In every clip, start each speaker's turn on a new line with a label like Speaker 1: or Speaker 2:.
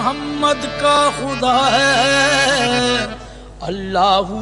Speaker 1: محمد کا خدا ہے اللہ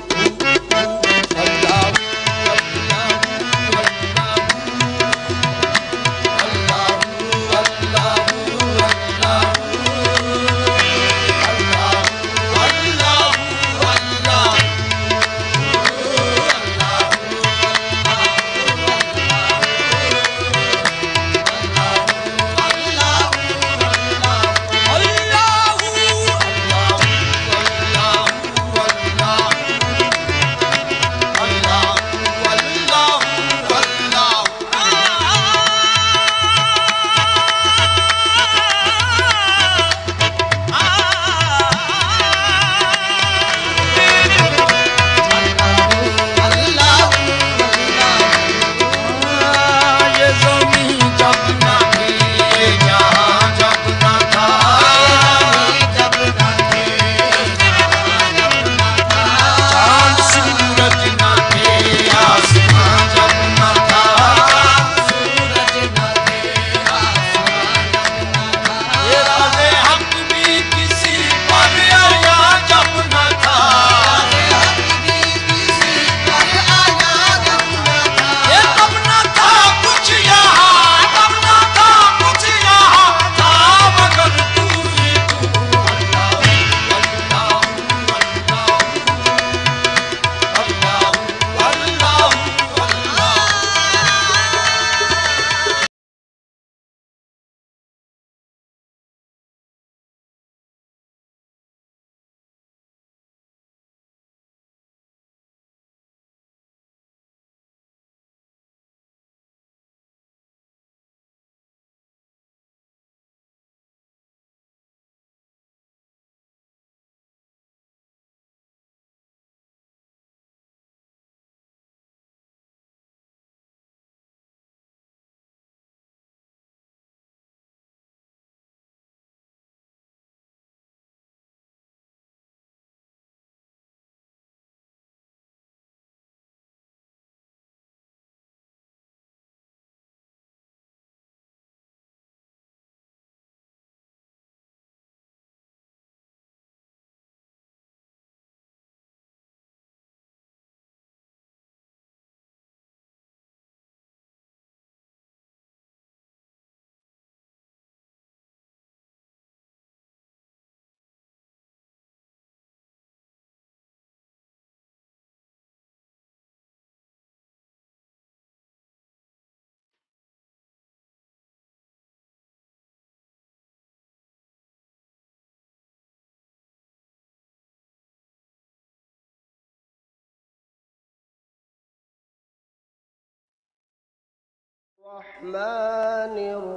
Speaker 2: الرحمن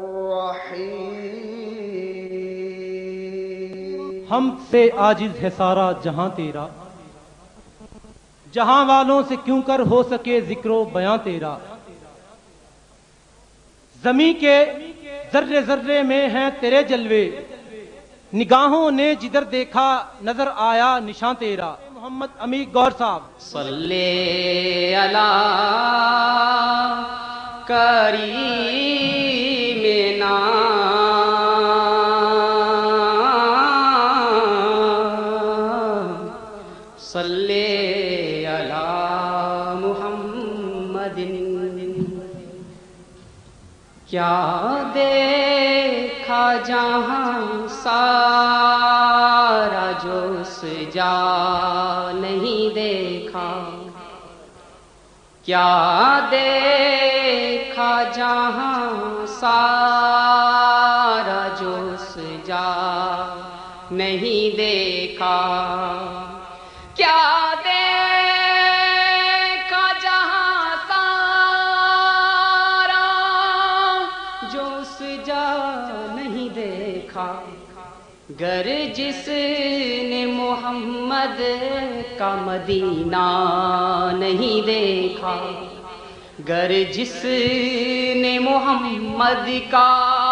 Speaker 2: الرحیم
Speaker 3: ہم سے عاجز ہے سارا جہاں تیرا، جہاں والوں سے کیوں کر ہو سکے ذکر و بیاں تیرا۔ زمیں کے ذرے ذرے میں ہیں تیرے جلوے، نگاہوں نے جدھر دیکھا نظر آیا نشاں تیرا۔ محمد امیر گور صاحب
Speaker 2: صلی علی کریمنا صلی علی محمد۔ کیا دیکھا جہاں سارا جو سجا نہیں دیکھا، کیا دیکھا جہاں سارا جو سجا نہیں دیکھا، کیا دیکھا جہاں سارا جو سجا نہیں دیکھا۔ گر جس نے محمد کا مدینہ نہیں دیکھا، گر جس نے محمد کا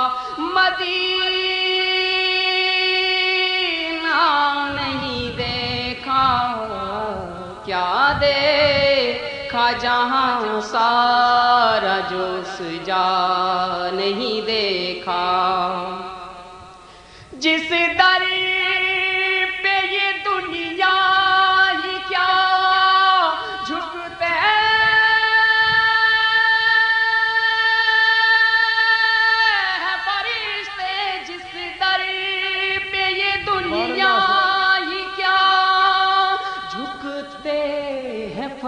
Speaker 2: مدینہ نہیں دیکھا، کیا دیکھا جہاں سارا جو سجا نہیں دیکھا۔ جس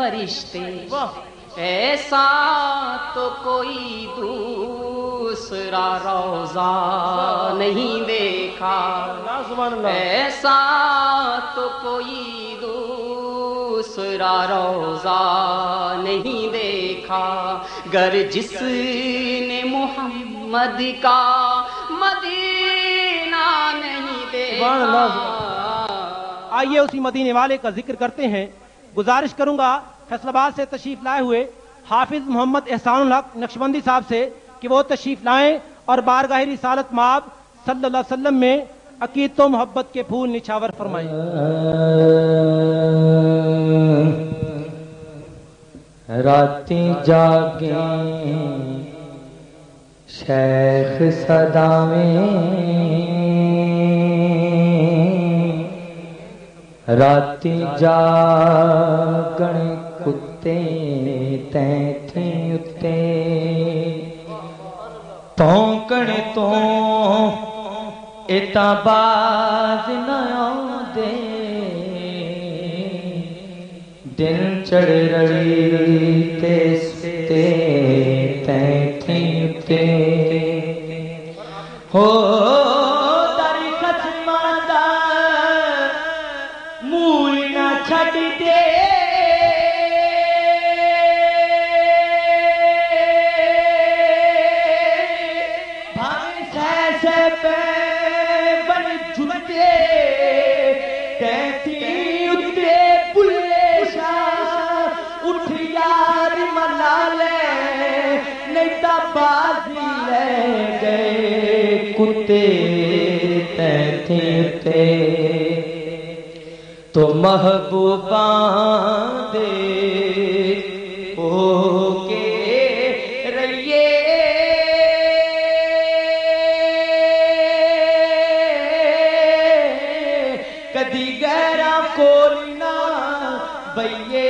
Speaker 2: فرشتے ایسا تو کوئی دوسرا روضہ نہیں دیکھا ایسا تو کوئی دوسرا روضہ نہیں دیکھا گر جس نے محمد کا مدینہ نہیں دیکھا
Speaker 3: آئیے اسی مدینے والے کا ذکر کرتے ہیں گزارش کروں گا فیصل آباد سے تشریف لائے ہوئے حافظ محمد احسان الحق نقشبندی صاحب سے کہ وہ تشریف لائیں اور بارگاہ رسالت مآب صلی اللہ علیہ وسلم میں عقیدت و محبت کے پھول نچھاور فرمائیں
Speaker 4: راتیں جاگیں شیخ صداویں راتیں جاگن کتے تینتھیں اتے تونکن تو اتا باز نہ آدے دن چڑھ رڑی تے ستے تینتھیں اتے ہو داری خسمان دا موئی نہ چھڑ دے بھاویں سیسے پہ بن جھتے تینتھیں اتے بلے شاہ اٹھ یار منا لے نہیں تا بازی لے گئے کتے تینتھیں اتے تو محبوبان دے ہو کے رہیے کدی گہرا کولی نہ بئیے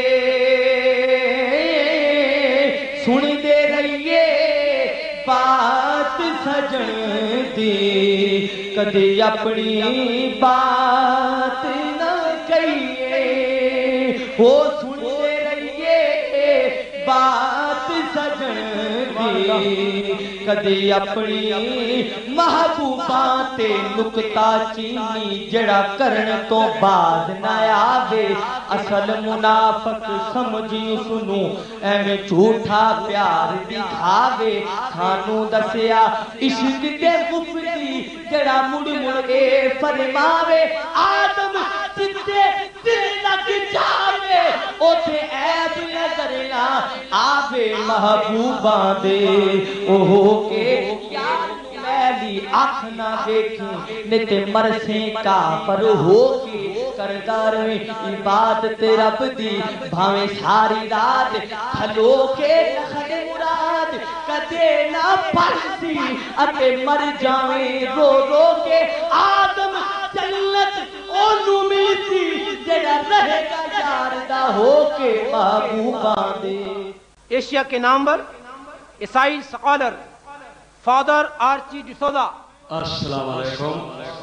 Speaker 4: سن دے رہیے بات سجن دی کدی اپنی بات نہ کہیے وہ سنتے رہیے بات سجن دی کدی اپنی محبوباں تے نکتا چینی جڑا کرن تو بعد نہ آوے اصل منافق سمجھی سنو ایویں جھوٹا پیار دکھاوے سانو دسیا عشق دے مفتی جڑا مڑ مڑ اے فرماوے آدم جتے دل لگ جاوے اوتھے عیب نظر نہ آوے محبوباں دے اوہو کے یار لیلی آنکھ نہ دیکھیں نیتے مرسیں کافر ہو کے کردار میں عبادت رب دی بھاویں ساری رات کھلو کے لخت مراد کدے نہ پڑھتی اتے مر جاویں رو رو کے آدم جنت اونوں ملتی جڑا رہے گا یار دا ہو کے محبوباں دے
Speaker 3: ایشیا کے نامور عیسائی سکالر فادر آرچی ڈسوزا
Speaker 5: السلام علیکم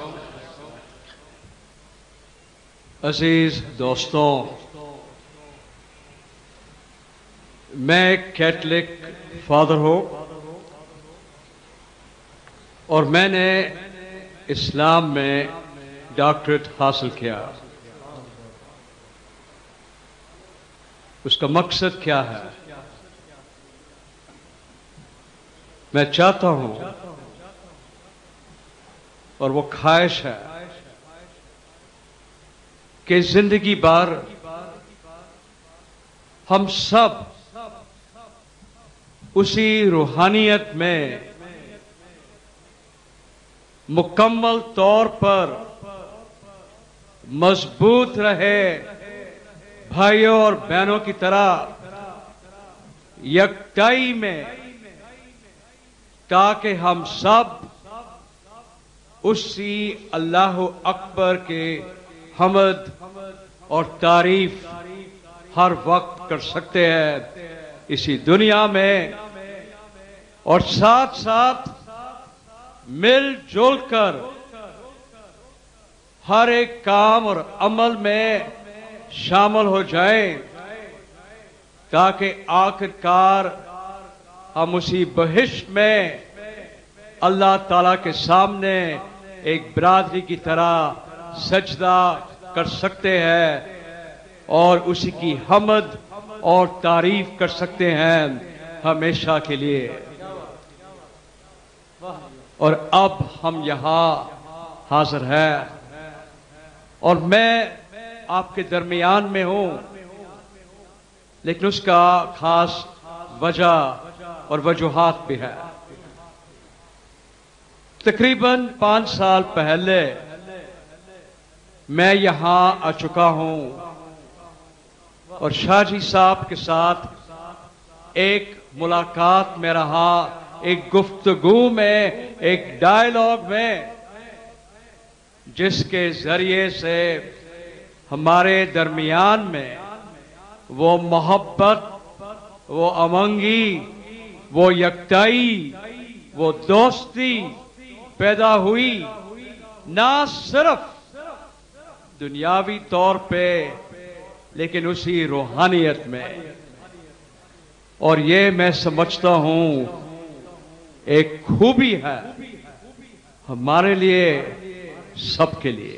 Speaker 5: عزیز دوستوں میں ایک کیتھولک فادر ہوں اور میں نے اسلام میں ڈاکٹریٹ حاصل کیا اس کا مقصد کیا ہے میں چاہتا ہوں اور وہ خواہش ہے کہ زندگی بھر ہم سب اسی روحانیت میں مکمل طور پر مضبوط رہے بھائیوں اور بہنوں کی طرح یکتائی میں تاکہ ہم سب اسی اللہ اکبر کے حمد اور تعریف ہر وقت کر سکتے ہیں اسی دنیا میں اور ساتھ ساتھ مل جل کر ہر ایک کام اور عمل میں شامل ہو جائیں تاکہ آخرکار ہم اسی بہشت میں اللہ تعالیٰ کے سامنے ایک برادری کی طرح سجدہ کر سکتے ہیں اور اسی کی حمد اور تعریف کر سکتے ہیں ہمیشہ کے لیے۔ اور اب ہم یہاں حاضر ہیں اور میں آپ کے درمیان میں ہوں، لیکن اس کا خاص وجہ اور وجوہات بھی ہے۔ تقریباً 5 سال پہلے میں یہاں آ چکا ہوں اور شاہ جی صاحب کے ساتھ ایک ملاقات میں رہا، ایک گفتگو میں، ایک ڈائیلاگ میں، جس کے ذریعے سے ہمارے درمیان میں وہ محبت، وہ امنگی، وہ یکتائی، وہ دوستی پیدا ہوئی، نہ صرف دنیاوی طور پہ لیکن اسی روحانیت میں۔ اور یہ میں سمجھتا ہوں ایک خوبی ہے ہمارے لیے، سب کے لیے۔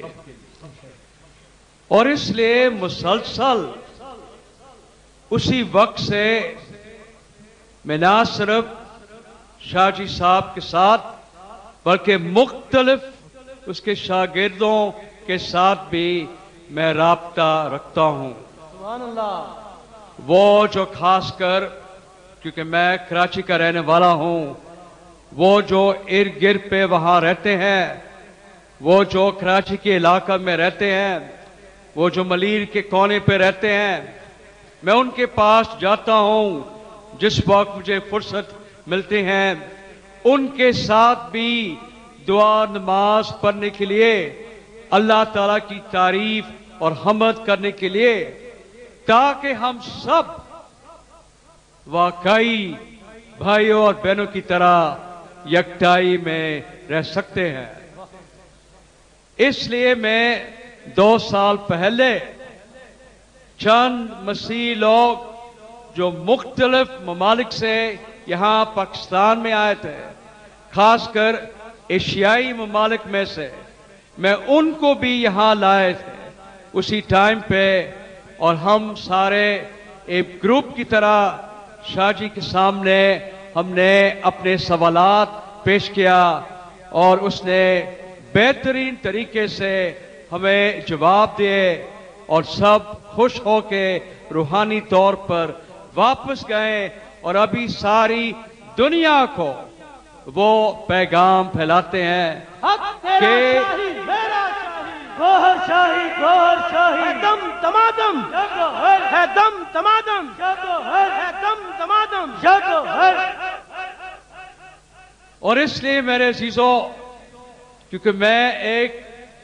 Speaker 5: اور اس لیے مسلسل اسی وقت سے میں نہ صرف شاہ جی صاحب کے ساتھ بلکہ مختلف اس کے شاگردوں کے ساتھ بھی میں رابطہ رکھتا ہوں۔
Speaker 3: سبحان اللہ۔
Speaker 5: وہ جو خاص کر، کیونکہ میں کراچی کا رہنے والا ہوں، وہ جو ارد گرد پہ وہاں رہتے ہیں، وہ جو کراچی کے علاقہ میں رہتے ہیں، وہ جو ملیر کے کونے پہ رہتے ہیں، میں ان کے پاس جاتا ہوں جس وقت مجھے فرصت ملتی ہیں، ان کے ساتھ بھی دعا نماز پڑھنے کے لیے، اللہ تعالیٰ کی تعریف اور حمد کرنے کے لیے، تاکہ ہم سب واقعی بھائیوں اور بہنوں کی طرح یکتائی میں رہ سکتے ہیں۔ اس لیے میں 2 سال پہلے چند مسیحی لوگ جو مختلف ممالک سے یہاں پاکستان میں آئے تھے، خاص کر ایشیائی ممالک میں سے، میں ان کو بھی یہاں لائے تھے اسی ٹائم پہ، اور ہم سارے ایک گروپ کی طرح شاہ جی کے سامنے ہم نے اپنے سوالات پیش کیا اور اس نے بہترین طریقے سے ہمیں جواب دیے، اور سب خوش ہو کے روحانی طور پر واپس گئے، اور ابھی ساری دنیا کو وہ پیغام پھیلاتے ہیں کہ
Speaker 3: گوہر شاہی، گوہر شاہی، ہے دم تمادم، ہے دم تمادم، ہے دم تمادم،
Speaker 5: اور اس لیے میرے عزیزوں، کیونکہ میں ایک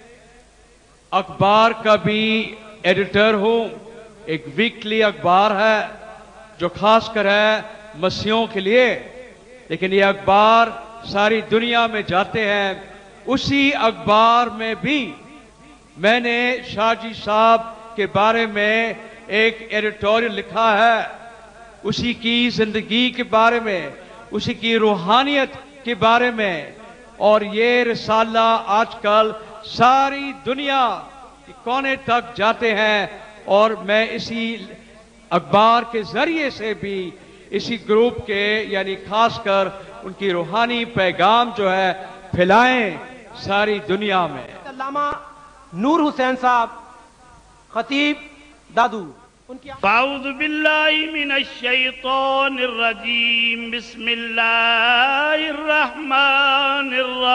Speaker 5: اخبار کا بھی ایڈیٹر ہوں، ایک ویکلی اخبار ہے جو خاص کر ہے مسیحیوں کے لیے، لیکن یہ اخبار ساری دنیا میں جاتے ہیں، اسی اخبار میں بھی میں نے شاہ جی صاحب کے بارے میں ایک ایڈیٹوریل لکھا ہے، اسی کی زندگی کے بارے میں، اسی کی روحانیت کے بارے میں، اور یہ رسالہ آج کل ساری دنیا کے کونے تک جاتے ہیں، اور میں اسی اخبار کے ذریعے سے بھی اسی گروپ کے، یعنی خاص کر ان کی روحانی پیغام جو ہے پھیلائیں ساری دنیا میں۔
Speaker 3: علامہ نور حسین صاحب، خطیب دادو، ان کی
Speaker 6: اعوذ باللہ من الشیطان الرجیم، بسم اللہ الرحمن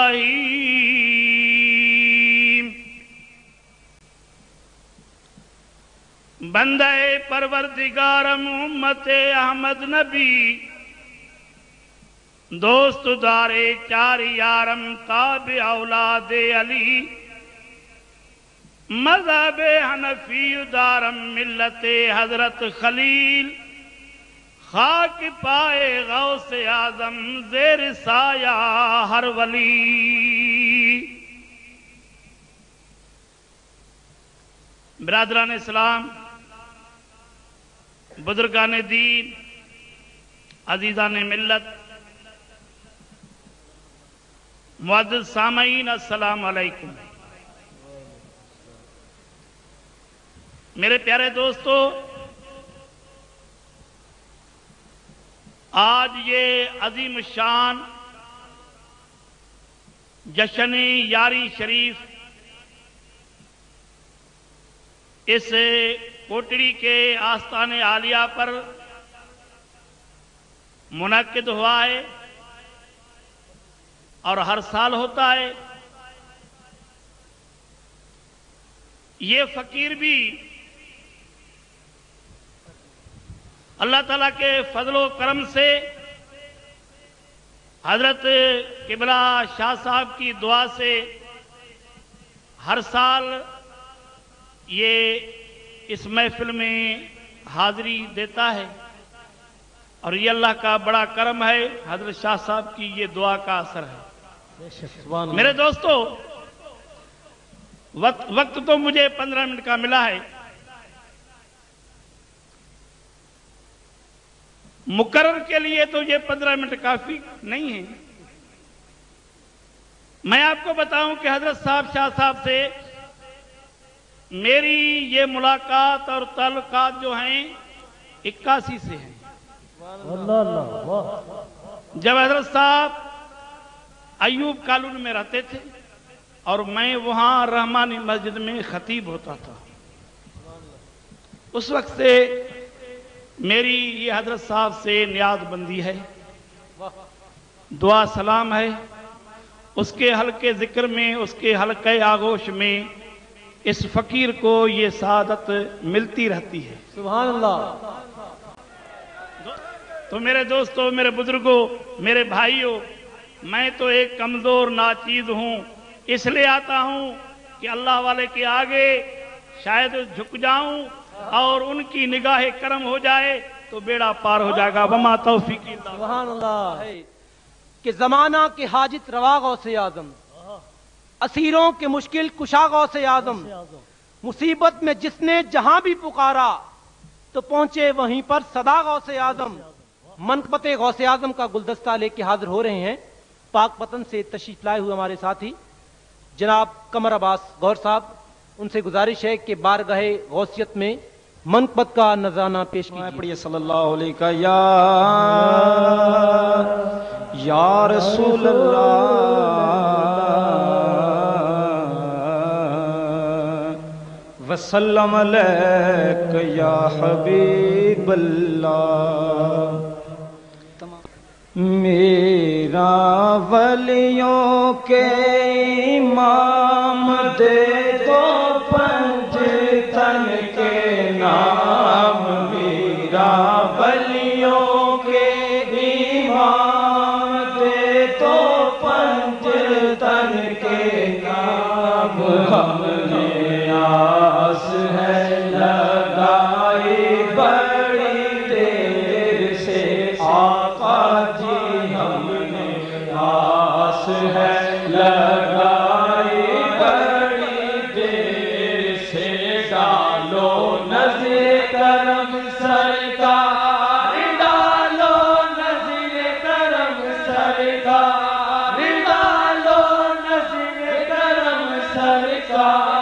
Speaker 6: الرحیم۔ بندہ پروردگار محمد احمد نبی، دوست دارے چار یارم تابع اولاد علی، مذہب حنفی دارم ملت حضرت خلیل، خاک پائے غوث اعظم زیر سایہ ہر ولی۔ برادران اسلام، बुजुर्गान दीन, अजीज़ान मिल्लत, मुअज़्ज़िज़ सामईन, अस्सलाम अलैकुम। मेरे प्यारे दोस्तों, आज ये अजीम शान जश्न यारी शरीफ इस कोटड़ी के आस्ताने आलिया पर मुनक्किद हुआ है और हर साल होता है। ये फकीर भी अल्लाह ताला के फजलो करम से हजरत किबला शाह साहब की दुआ से हर साल ये इस महफिल में हाजिरी देता है और ये अल्लाह का बड़ा करम है, हजरत शाह साहब की ये दुआ का असर है। मेरे दोस्तों, वक्त तो मुझे 15 मिनट का मिला है। मुकर्रर के लिए तो ये 15 मिनट काफी नहीं है। मैं आपको बताऊं कि हजरत साहब शाह साहब से मेरी ये मुलाकात और ताल्लुकात जो हैं 81 से हैं। जब हजरत साहब अयूब कॉलोनी में रहते थे और मैं वहां रहमानी मस्जिद में खतीब होता था, उस वक्त से मेरी ये हजरत साहब से नियाज बंदी है, दुआ सलाम है। उसके हल्के जिक्र में, उसके हल्के आगोश में इस फकीर को ये सादत मिलती रहती है।
Speaker 3: सुभान अल्लाह।
Speaker 6: तो मेरे दोस्तों, मेरे बुजुर्गों, मेरे भाइयों, मैं तो एक कमजोर नाचीज हूं, इसलिए आता हूं कि अल्लाह वाले के आगे शायद झुक जाऊं और उनकी निगाह करम हो जाए तो बेड़ा पार हो जाएगा। वमा तौफीक इल्ला बिल्लाह।
Speaker 3: सुभान अल्लाह। कि जमाना के हाजित रवा गौसे आजम, असीरों के मुश्किल कुशा गौसे आजम, मुसीबत में जिसने जहां भी पुकारा तो पहुंचे वहीं पर सदा गौसे आजम। मनकबते गौसे आजम का गुलदस्ता लेके हाजिर हो रहे हैं पाक वतन से तशरीफ लाए हुए हमारे साथी जनाब कमर अब्बास गौर साहब। उनसे गुजारिश है कि बारगाहे गौसियत में मनकबत का नजराना पेश कीजिए।
Speaker 4: पढ़िए सल्लल्लाहु अलैहि का या रसूल अल्लाह वसल्लम अलैका या हबीब अल्लाह। मेरा वलियों के इमाम दे दो पंजतन के नाम, मेरा वलियों के इमाम दे दो पंजतन के नाम। हमने आस है लगाई बड़ी देर से आका जी, हमने आस है लगाई बड़ी देर से। डालो नज़र करम सरकार, डालो नज़र करम सरकार, डालो नज़र करम सरकार।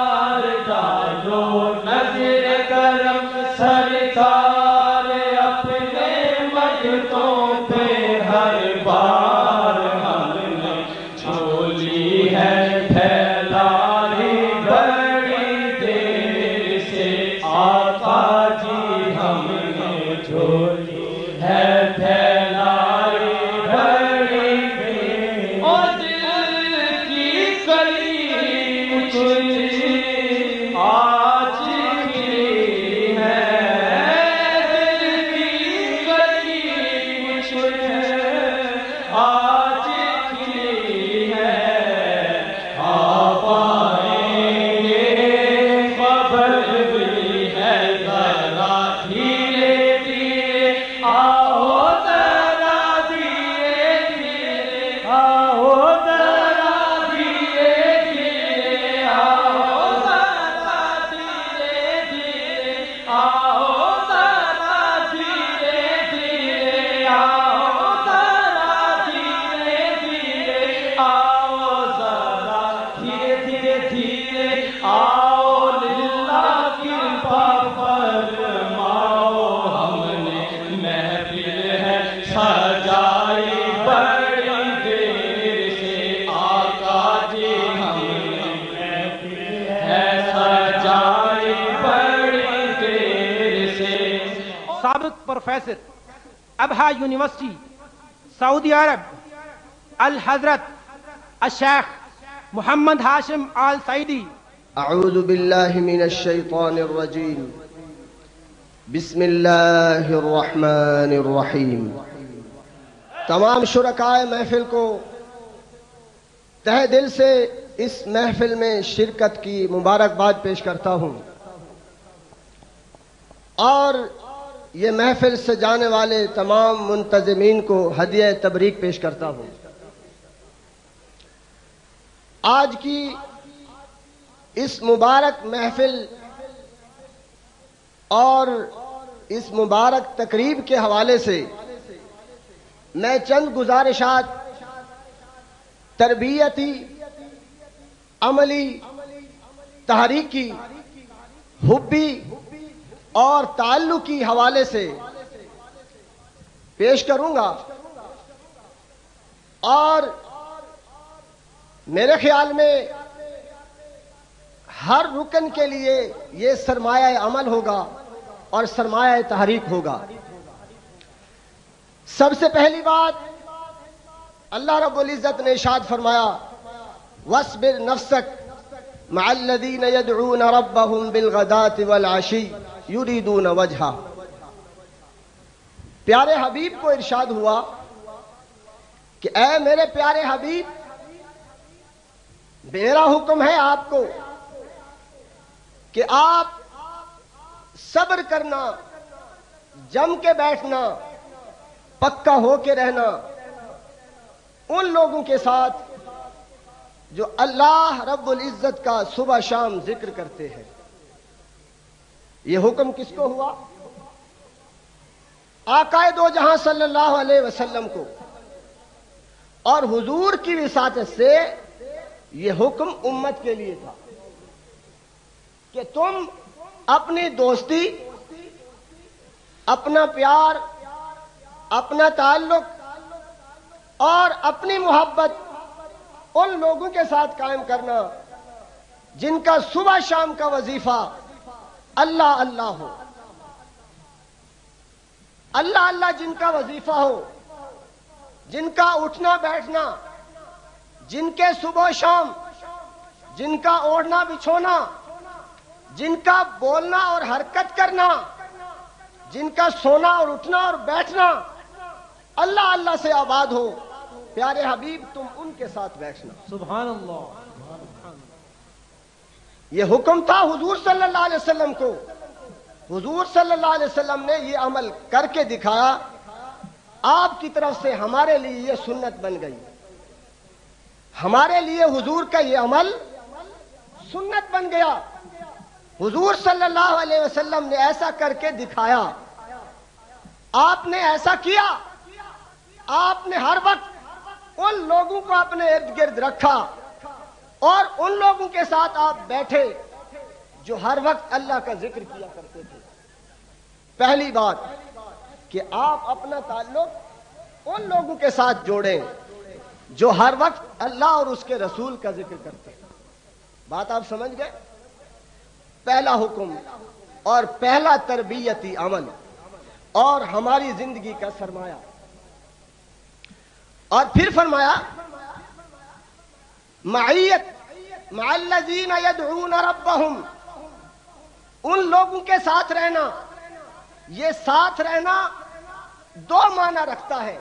Speaker 3: प्रोफेसर अबहा यूनिवर्सिटी सऊदी अरब अल हजरत अशेख मोहम्मद हाशिम आल सईदी।
Speaker 7: अऊज़ु बिल्लाहि मिनश शैतानिर रजीम। बिस्मिल्लाहिर रहमानिर रहीम। तमाम शुरकाए महफिल को तहे दिल से इस महफिल में शिरकत की मुबारकबाद पेश करता हूं और ये महफिल से जाने वाले तमाम मुंतज़िमीन को हदिया तबरीक पेश करता हूं। आज की इस मुबारक महफिल और इस मुबारक तकरीब के हवाले से मैं चंद गुजारिशात तरबियती, अमली, तहरीकी, हुब्बी और ताल्लुकी हवाले से पेश करूंगा और मेरे ख्याल में हर रुकन के लिए ये सरमाया अमल होगा और सरमाया तहरीक होगा। सबसे पहली बात, अल्लाह रब्बुल इज़्ज़त ने इरशाद फरमाया, वस्बिर नफ्सक मअल्लज़ीना यदऊन रब्बहुम बिलगदाति वल अशी युरीदून वजहा। प्यारे हबीब को इरशाद हुआ कि ऐ मेरे प्यारे हबीब, मेरा हुक्म है आपको कि आप सब्र करना, जम के बैठना, पक्का हो के रहना उन लोगों के साथ जो अल्लाह रब्बुल इज़्ज़त का सुबह शाम जिक्र करते हैं। ये हुक्म किसको हुआ? आकाए दो जहां सल्लल्लाहु अलैहि वसल्लम को। और हुजूर की विसातत से ये हुक्म उम्मत के लिए था कि तुम अपनी दोस्ती, अपना प्यार, अपना ताल्लुक और अपनी मोहब्बत उन लोगों के साथ कायम करना जिनका सुबह शाम का वजीफा अल्लाह अल्लाह हो। अल्लाह अल्लाह जिनका वजीफा हो, जिनका उठना बैठना, जिनके सुबह शाम, जिनका ओढ़ना बिछोना, जिनका बोलना और हरकत करना, जिनका सोना और उठना और बैठना अल्लाह अल्लाह से आबाद हो। प्यारे हबीब, तुम उनके साथ बैठना।
Speaker 3: सुभान अल्लाह।
Speaker 7: ये हुक्म था हुजूर सल्लल्लाहु अलैहि वसल्लम को। हुजूर सल्लल्लाहु अलैहि वसल्लम ने ये अमल करके दिखाया। आपकी तरफ से हमारे लिए ये सुन्नत बन गई। हमारे लिए हुजूर का ये अमल सुन्नत बन गया। हुजूर सल्लल्लाहु अलैहि वसल्लम ने ऐसा करके दिखाया। आपने ऐसा किया। आपने हर वक्त उन लोगों को अपने इर्द गिर्द रखा और उन लोगों के साथ आप बैठे जो हर वक्त अल्लाह का जिक्र किया करते थे। पहली बात कि आप अपना ताल्लुक उन लोगों के साथ जोड़ें जो हर वक्त अल्लाह और उसके रसूल का जिक्र करते हैं। बात आप समझ गए? पहला हुक्म और पहला तरबियती अमल और हमारी जिंदगी का सरमाया। और फिर फरमाया, मईयत मअल्लज़ीना यदऊन रब्बहुम, उन लोगों के साथ रहना। ये साथ रहना दो माना रखता है।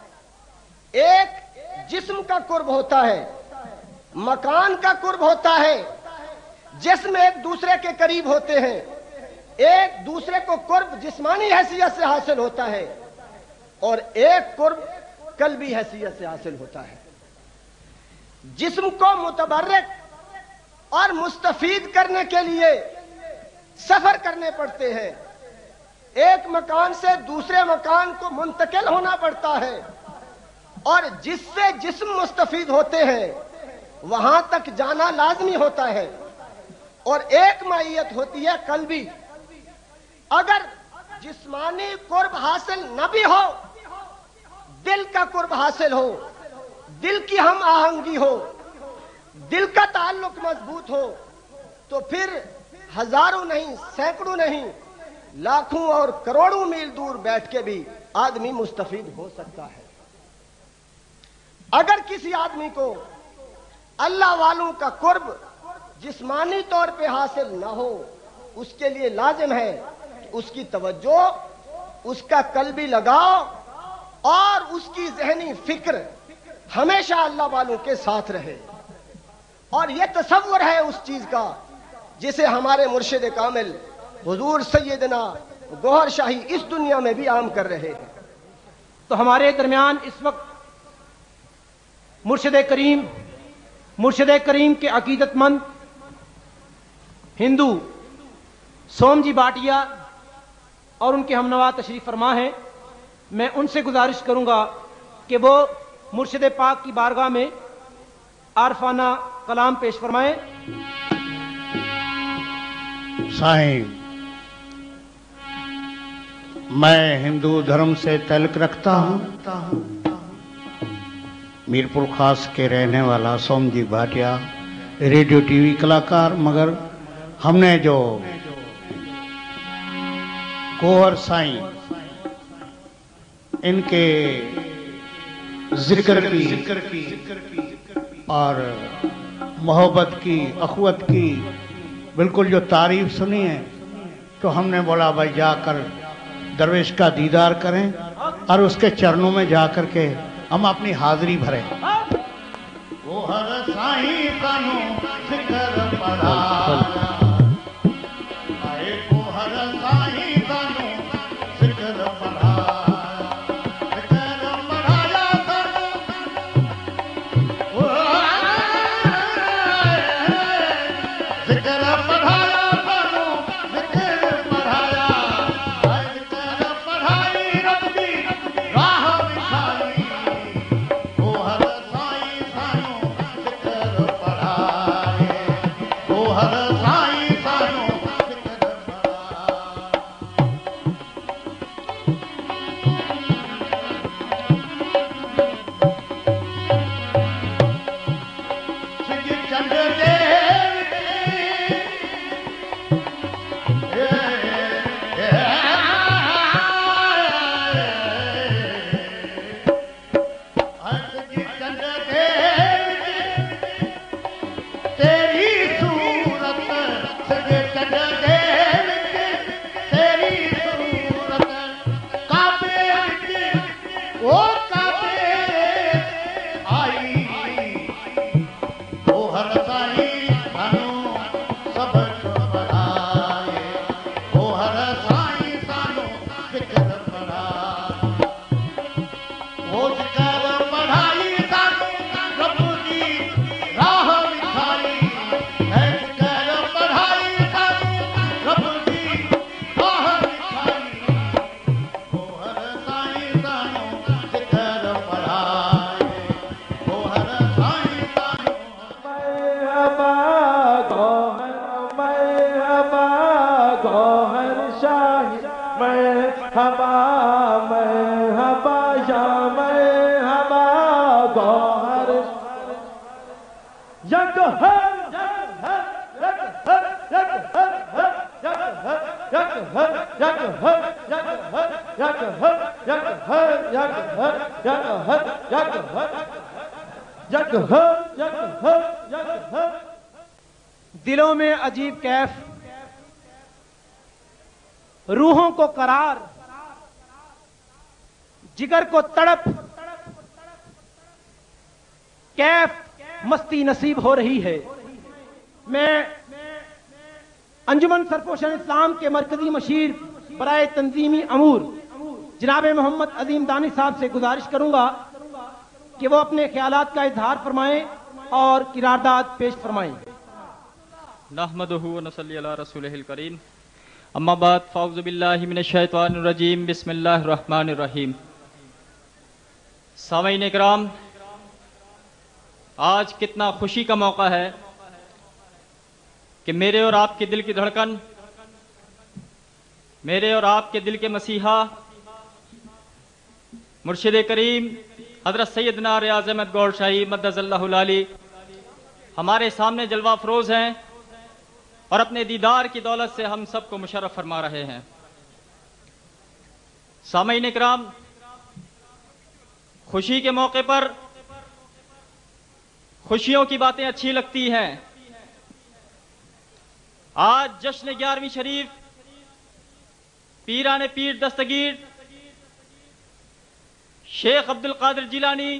Speaker 7: एक जिस्म का कुर्ब होता है, मकान का कुर्ब होता है, जिस्म एक दूसरे के करीब होते हैं। एक दूसरे को कुर्ब जिस्मानी हैसियत से हासिल होता है और एक कुर्ब कल्बी हैसियत से हासिल होता है। जिस्म को मुतबर्रक और मुस्तफीद करने के लिए सफर करने पड़ते हैं। एक मकान से दूसरे मकान को मुंतकिल होना पड़ता है और जिससे जिस्म मुस्तफीद होते हैं वहां तक जाना लाजमी होता है। और एक माइयत होती है कल्बी। अगर जिस्मानी कुर्ब हासिल न भी हो, दिल का कुर्ब हासिल हो, दिल की हम आहंगी हो, दिल का ताल्लुक मजबूत हो, तो फिर हजारों नहीं, सैकड़ों नहीं, لاکھوں اور کروڑوں میل دور بیٹھ کے بھی آدمی مستفید ہو سکتا ہے۔ اگر کسی آدمی کو اللہ والوں کا قرب جسمانی طور پہ حاصل نہ ہو، اس کے لیے لازم ہے کہ اس کی توجہ، اس کا قلبی لگاؤ اور اس کی ذہنی فکر ہمیشہ اللہ والوں کے ساتھ رہے۔ اور یہ تصور ہے اس چیز کا جسے ہمارے مرشد کامل حضور سیدنا گوہر شاہی اس دنیا میں بھی عام کر رہے ہیں۔
Speaker 3: تو ہمارے درمیان اس وقت مرشد کریم کے عقیدت مند ہندو سوم جی بھاٹیا اور ان کے ہمنوا تشریف فرما ہیں۔ میں ان سے گزارش کروں گا کہ وہ مرشد پاک کی بارگاہ میں عارفانہ کلام پیش فرمائیں۔
Speaker 8: سائیں، میں ہندو دھرم سے تعلق رکھتا ہوں، میرپور خاص کے رہنے والا سوم جی بھاٹیا، ریڈیو ٹی وی کلاکار، مگر ہم نے جو گوہر سائیں ان کے ذکر کی اور محبت کی، اخوت کی بالکل جو تعریف سنی ہے، تو ہم نے بولا بھائی جا کر درویش کا دیدار کریں اور اس کے چرنوں میں جا کر کے ہم اپنی حاضری بھریں۔ گوہر سائیں سانو ذکر پڑھایا، اے گوہر سائیں سانو ذکر پڑھایا، ذکر پڑھایا سانو، ذکر پڑھایا سانو، ذکر پڑھایا، ذکر پڑھائی رب دی راہ بچھائی، گوہر سائیں سانو ذکر پڑھائے، گوہر سائیں سانو ذکر پڑھائے۔ سج چند تیری صورت، سج چند تیری صورت، کعبے وہ کعبے آئی، گوہر سائیں سانو سبق پڑھائے، گوہر سائیں سانو ذکر پڑھائے، وہ ذکر پڑھائی سانو رب دی راہ بچھائی، ہے ذکر پڑھائی سانو رب دی راہ بچھائی، گوہر سائیں سانو ذکر پڑھائے، گوہر سائیں سانو۔
Speaker 4: مرحبا گوہر، مرحبا گوہر شاہی، مرحبا مرحبا یا مرحبا گوہر، یک ہر
Speaker 3: دلوں میں عجیب کیف، روحوں کو قرار، جگر کو تڑپ، کیف مستی نصیب ہو رہی ہے۔ میں انجمن سرپوشن اسلام کے مرکزی مشیر برائے تنظیمی امور جناب محمد عظیم دانی صاحب سے گزارش کروں گا کہ وہ اپنے خیالات کا اظہار فرمائیں اور قرارداد پیش فرمائیں۔
Speaker 9: نحمدہ و نصلی علی رسولہ الکریم، اما بعد فاعوذ باللہ من الشیطان الرجیم، بسم اللہ الرحمن الرحیم۔ سامعین اکرام، آج کتنا خوشی کا موقع ہے کہ میرے اور آپ کے دل کی دھڑکن، میرے اور آپ کے دل کے مسیحا مرشد کریم حضرت سیدنا ریاض احمد گوہر شاہی مدظ اللہ العالی ہمارے سامنے جلوہ افروز ہیں اور اپنے دیدار کی دولت سے ہم سب کو مشرف فرما رہے ہیں۔ سامعین اکرام، خوشی کے موقع پر خوشیوں کی باتیں اچھی لگتی ہیں۔ آج جشن 11ویں شریف پیران پیر دستگیر شیخ عبد القادر جیلانی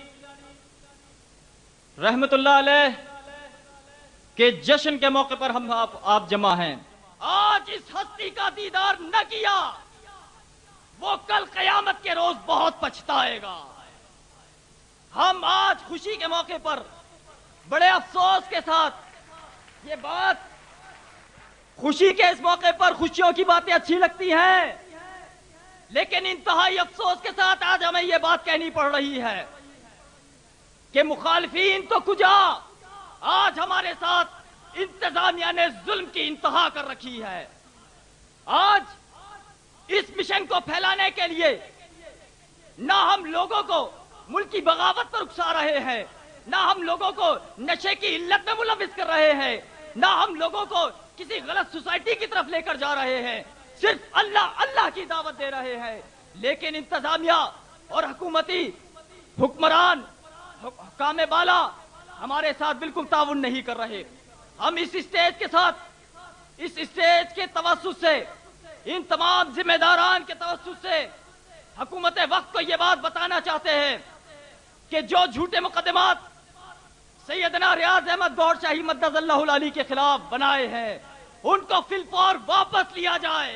Speaker 9: رحمت اللہ علیہ کے جشن کے موقع پر ہم آپ جمع ہیں۔
Speaker 1: آج اس ہستی کا دیدار نہ کیا وہ کل قیامت کے روز بہت پچھتائے گا۔ ہم آج خوشی کے موقع پر بڑے افسوس کے ساتھ یہ بات، خوشی کے اس موقع پر خوشیوں کی باتیں اچھی لگتی ہیں، لیکن انتہائی افسوس کے ساتھ آج ہمیں یہ بات کہنی پڑ رہی ہے کہ مخالفین تو کجا، آج ہمارے ساتھ انتظامیہ نے ظلم کی انتہا کر رکھی ہے۔ آج اس مشن کو پھیلانے کے لیے نہ ہم لوگوں کو ملکی بغاوت پر اکسا رہے ہیں، نہ ہم لوگوں کو نشے کی علت میں ملوث کر رہے ہیں، نہ ہم لوگوں کو کسی غلط سوسائٹی کی طرف لے کر جا رہے ہیں، صرف اللہ اللہ کی دعوت دے رہے ہیں۔ لیکن انتظامیہ اور حکومتی حکمران حکام بالا ہمارے ساتھ بالکل تعاون نہیں کر رہے۔ ہم اس اسٹیج کے ساتھ، اس اسٹیج کے توسط سے، ان تمام ذمہ داران کے توسط سے حکومت وقت کو یہ بات بتانا چاہتے ہیں کہ جو جھوٹے مقدمات سیدنا ریاض احمد گوھر شاہی مدد اللہ العلی کے خلاف بنائے ہیں ان کو فی الفور واپس لیا جائے،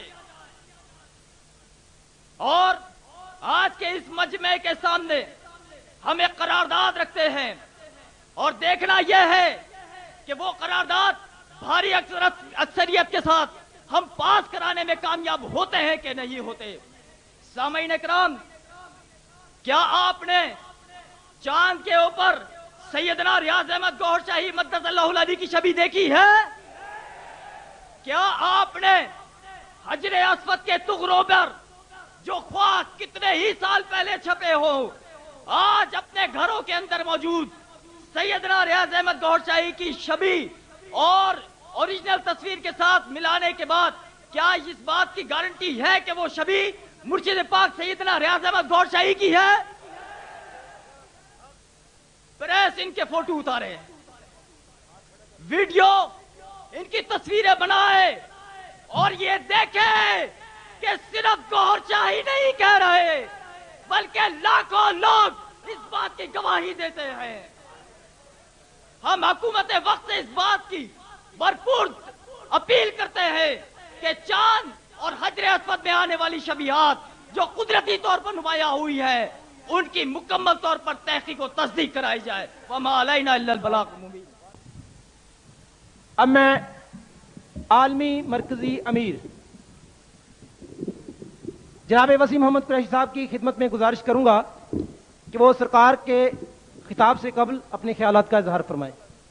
Speaker 1: اور آج کے اس مجمع کے سامنے ہم ایک قرارداد رکھتے ہیں، اور دیکھنا یہ ہے کہ وہ قرارداد بھاری اکثریت کے ساتھ ہم پاس کرانے میں کامیاب ہوتے ہیں کہ نہیں ہوتے۔ سامعین اکرام، کیا آپ نے چاند کے اوپر سیدنا ریاض احمد گوھر شاہی مدد اللہ العلی کی چھبی دیکھی ہے؟ کیا آپ نے حجر اسود کے تغروں پر جو خواہ کتنے ہی سال پہلے چھپے ہوں آج اپنے گھروں کے اندر موجود سیدنا ریاض احمد گوھر شاہی کی چھبی اور اوریجنل تصویر کے ساتھ ملانے کے بعد کیا اس بات کی گارنٹی ہے کہ وہ چھبی مرشد پاک سیدنا ریاض احمد گوھر شاہی کی ہے؟ پریس ان کے فوٹو اتارے، ویڈیو ان کی تصویریں بنائے، اور یہ دیکھیں کہ صرف گوھر شاہی نہیں کہہ رہے بلکہ لاکھوں لوگ اس بات کی گواہی دیتے ہیں۔ ہم حکومت وقت سے اس بات کی بھرپور اپیل کرتے ہیں کہ چاند اور حجر اسود میں آنے والی شبیہات جو قدرتی طور پر نمایاں ہوئی ہے ان کی مکمل طور پر تحقیق و تصدیق کرائی جائے۔ وما علینا الا البلاغ المبین۔
Speaker 3: اب میں عالمی مرکزی امیر جناب وسیم محمد قریشی صاحب کی خدمت میں گزارش کروں گا کہ وہ سرکار کے خطاب سے قبل اپنے خیالات کا اظہار فرمائیں۔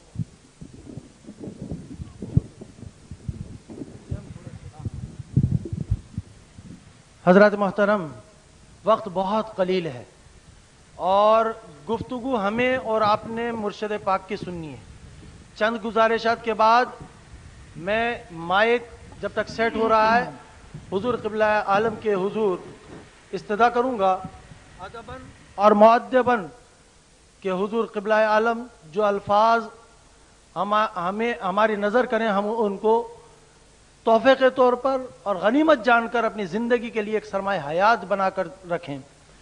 Speaker 10: حضرات محترم، وقت بہت قلیل ہے اور گفتگو ہمیں اور آپ نے مرشد پاک کی سننی ہے۔ چند گزارشات کے بعد میں مائک جب تک سیٹ ہو رہا ہے حضور قبلہ عالم کے حضور استدعا کروں گا ادباً اور مؤدباً کہ حضور قبلہ عالم جو الفاظ ہمیں ہماری نظر کریں ہم ان کو تحفے کے طور پر اور غنیمت جان کر اپنی زندگی کے لیے ایک سرمایہ حیات بنا کر رکھیں۔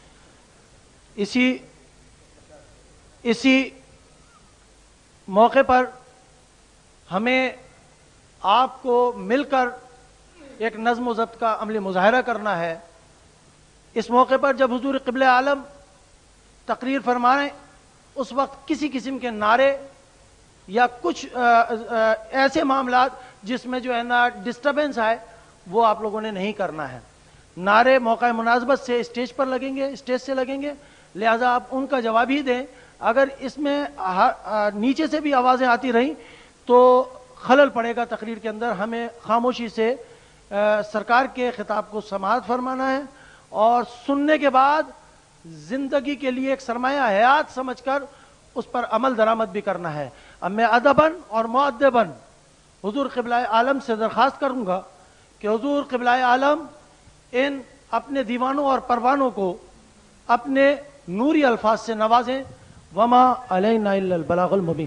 Speaker 10: اسی موقع پر ہمیں آپ کو مل کر ایک نظم و ضبط کا عملی مظاہرہ کرنا ہے۔ اس موقع پر جب حضور قبلہ عالم تقریر فرمائیں اس وقت کسی قسم کے نعرے یا کچھ ایسے معاملات جس میں جو ہے نا ڈسٹربنس ہے وہ آپ لوگوں نے نہیں کرنا ہے۔ نعرے موقع مناسبت سے اسٹیج پر لگیں گے، اسٹیج سے لگیں گے، لہذا آپ ان کا جواب ہی دیں۔ اگر اس میں نیچے سے بھی آوازیں آتی رہیں تو خلل پڑے گا تقریر کے اندر۔ ہمیں خاموشی سے سرکار کے خطاب کو سماعت فرمانا ہے اور سننے کے بعد زندگی کے لیے ایک سرمایہ حیات سمجھ کر اس پر عمل درآمد بھی کرنا ہے۔ اب میں ادباً اور مؤدباً حضور قبلہ عالم سے درخواست کروں گا کہ حضور قبلہ عالم ان अपने दीवानों और परवानों को अपने नूरी अल्फाज से नवाजें। वमा अलैना इल्लल बलागुल मुबीन।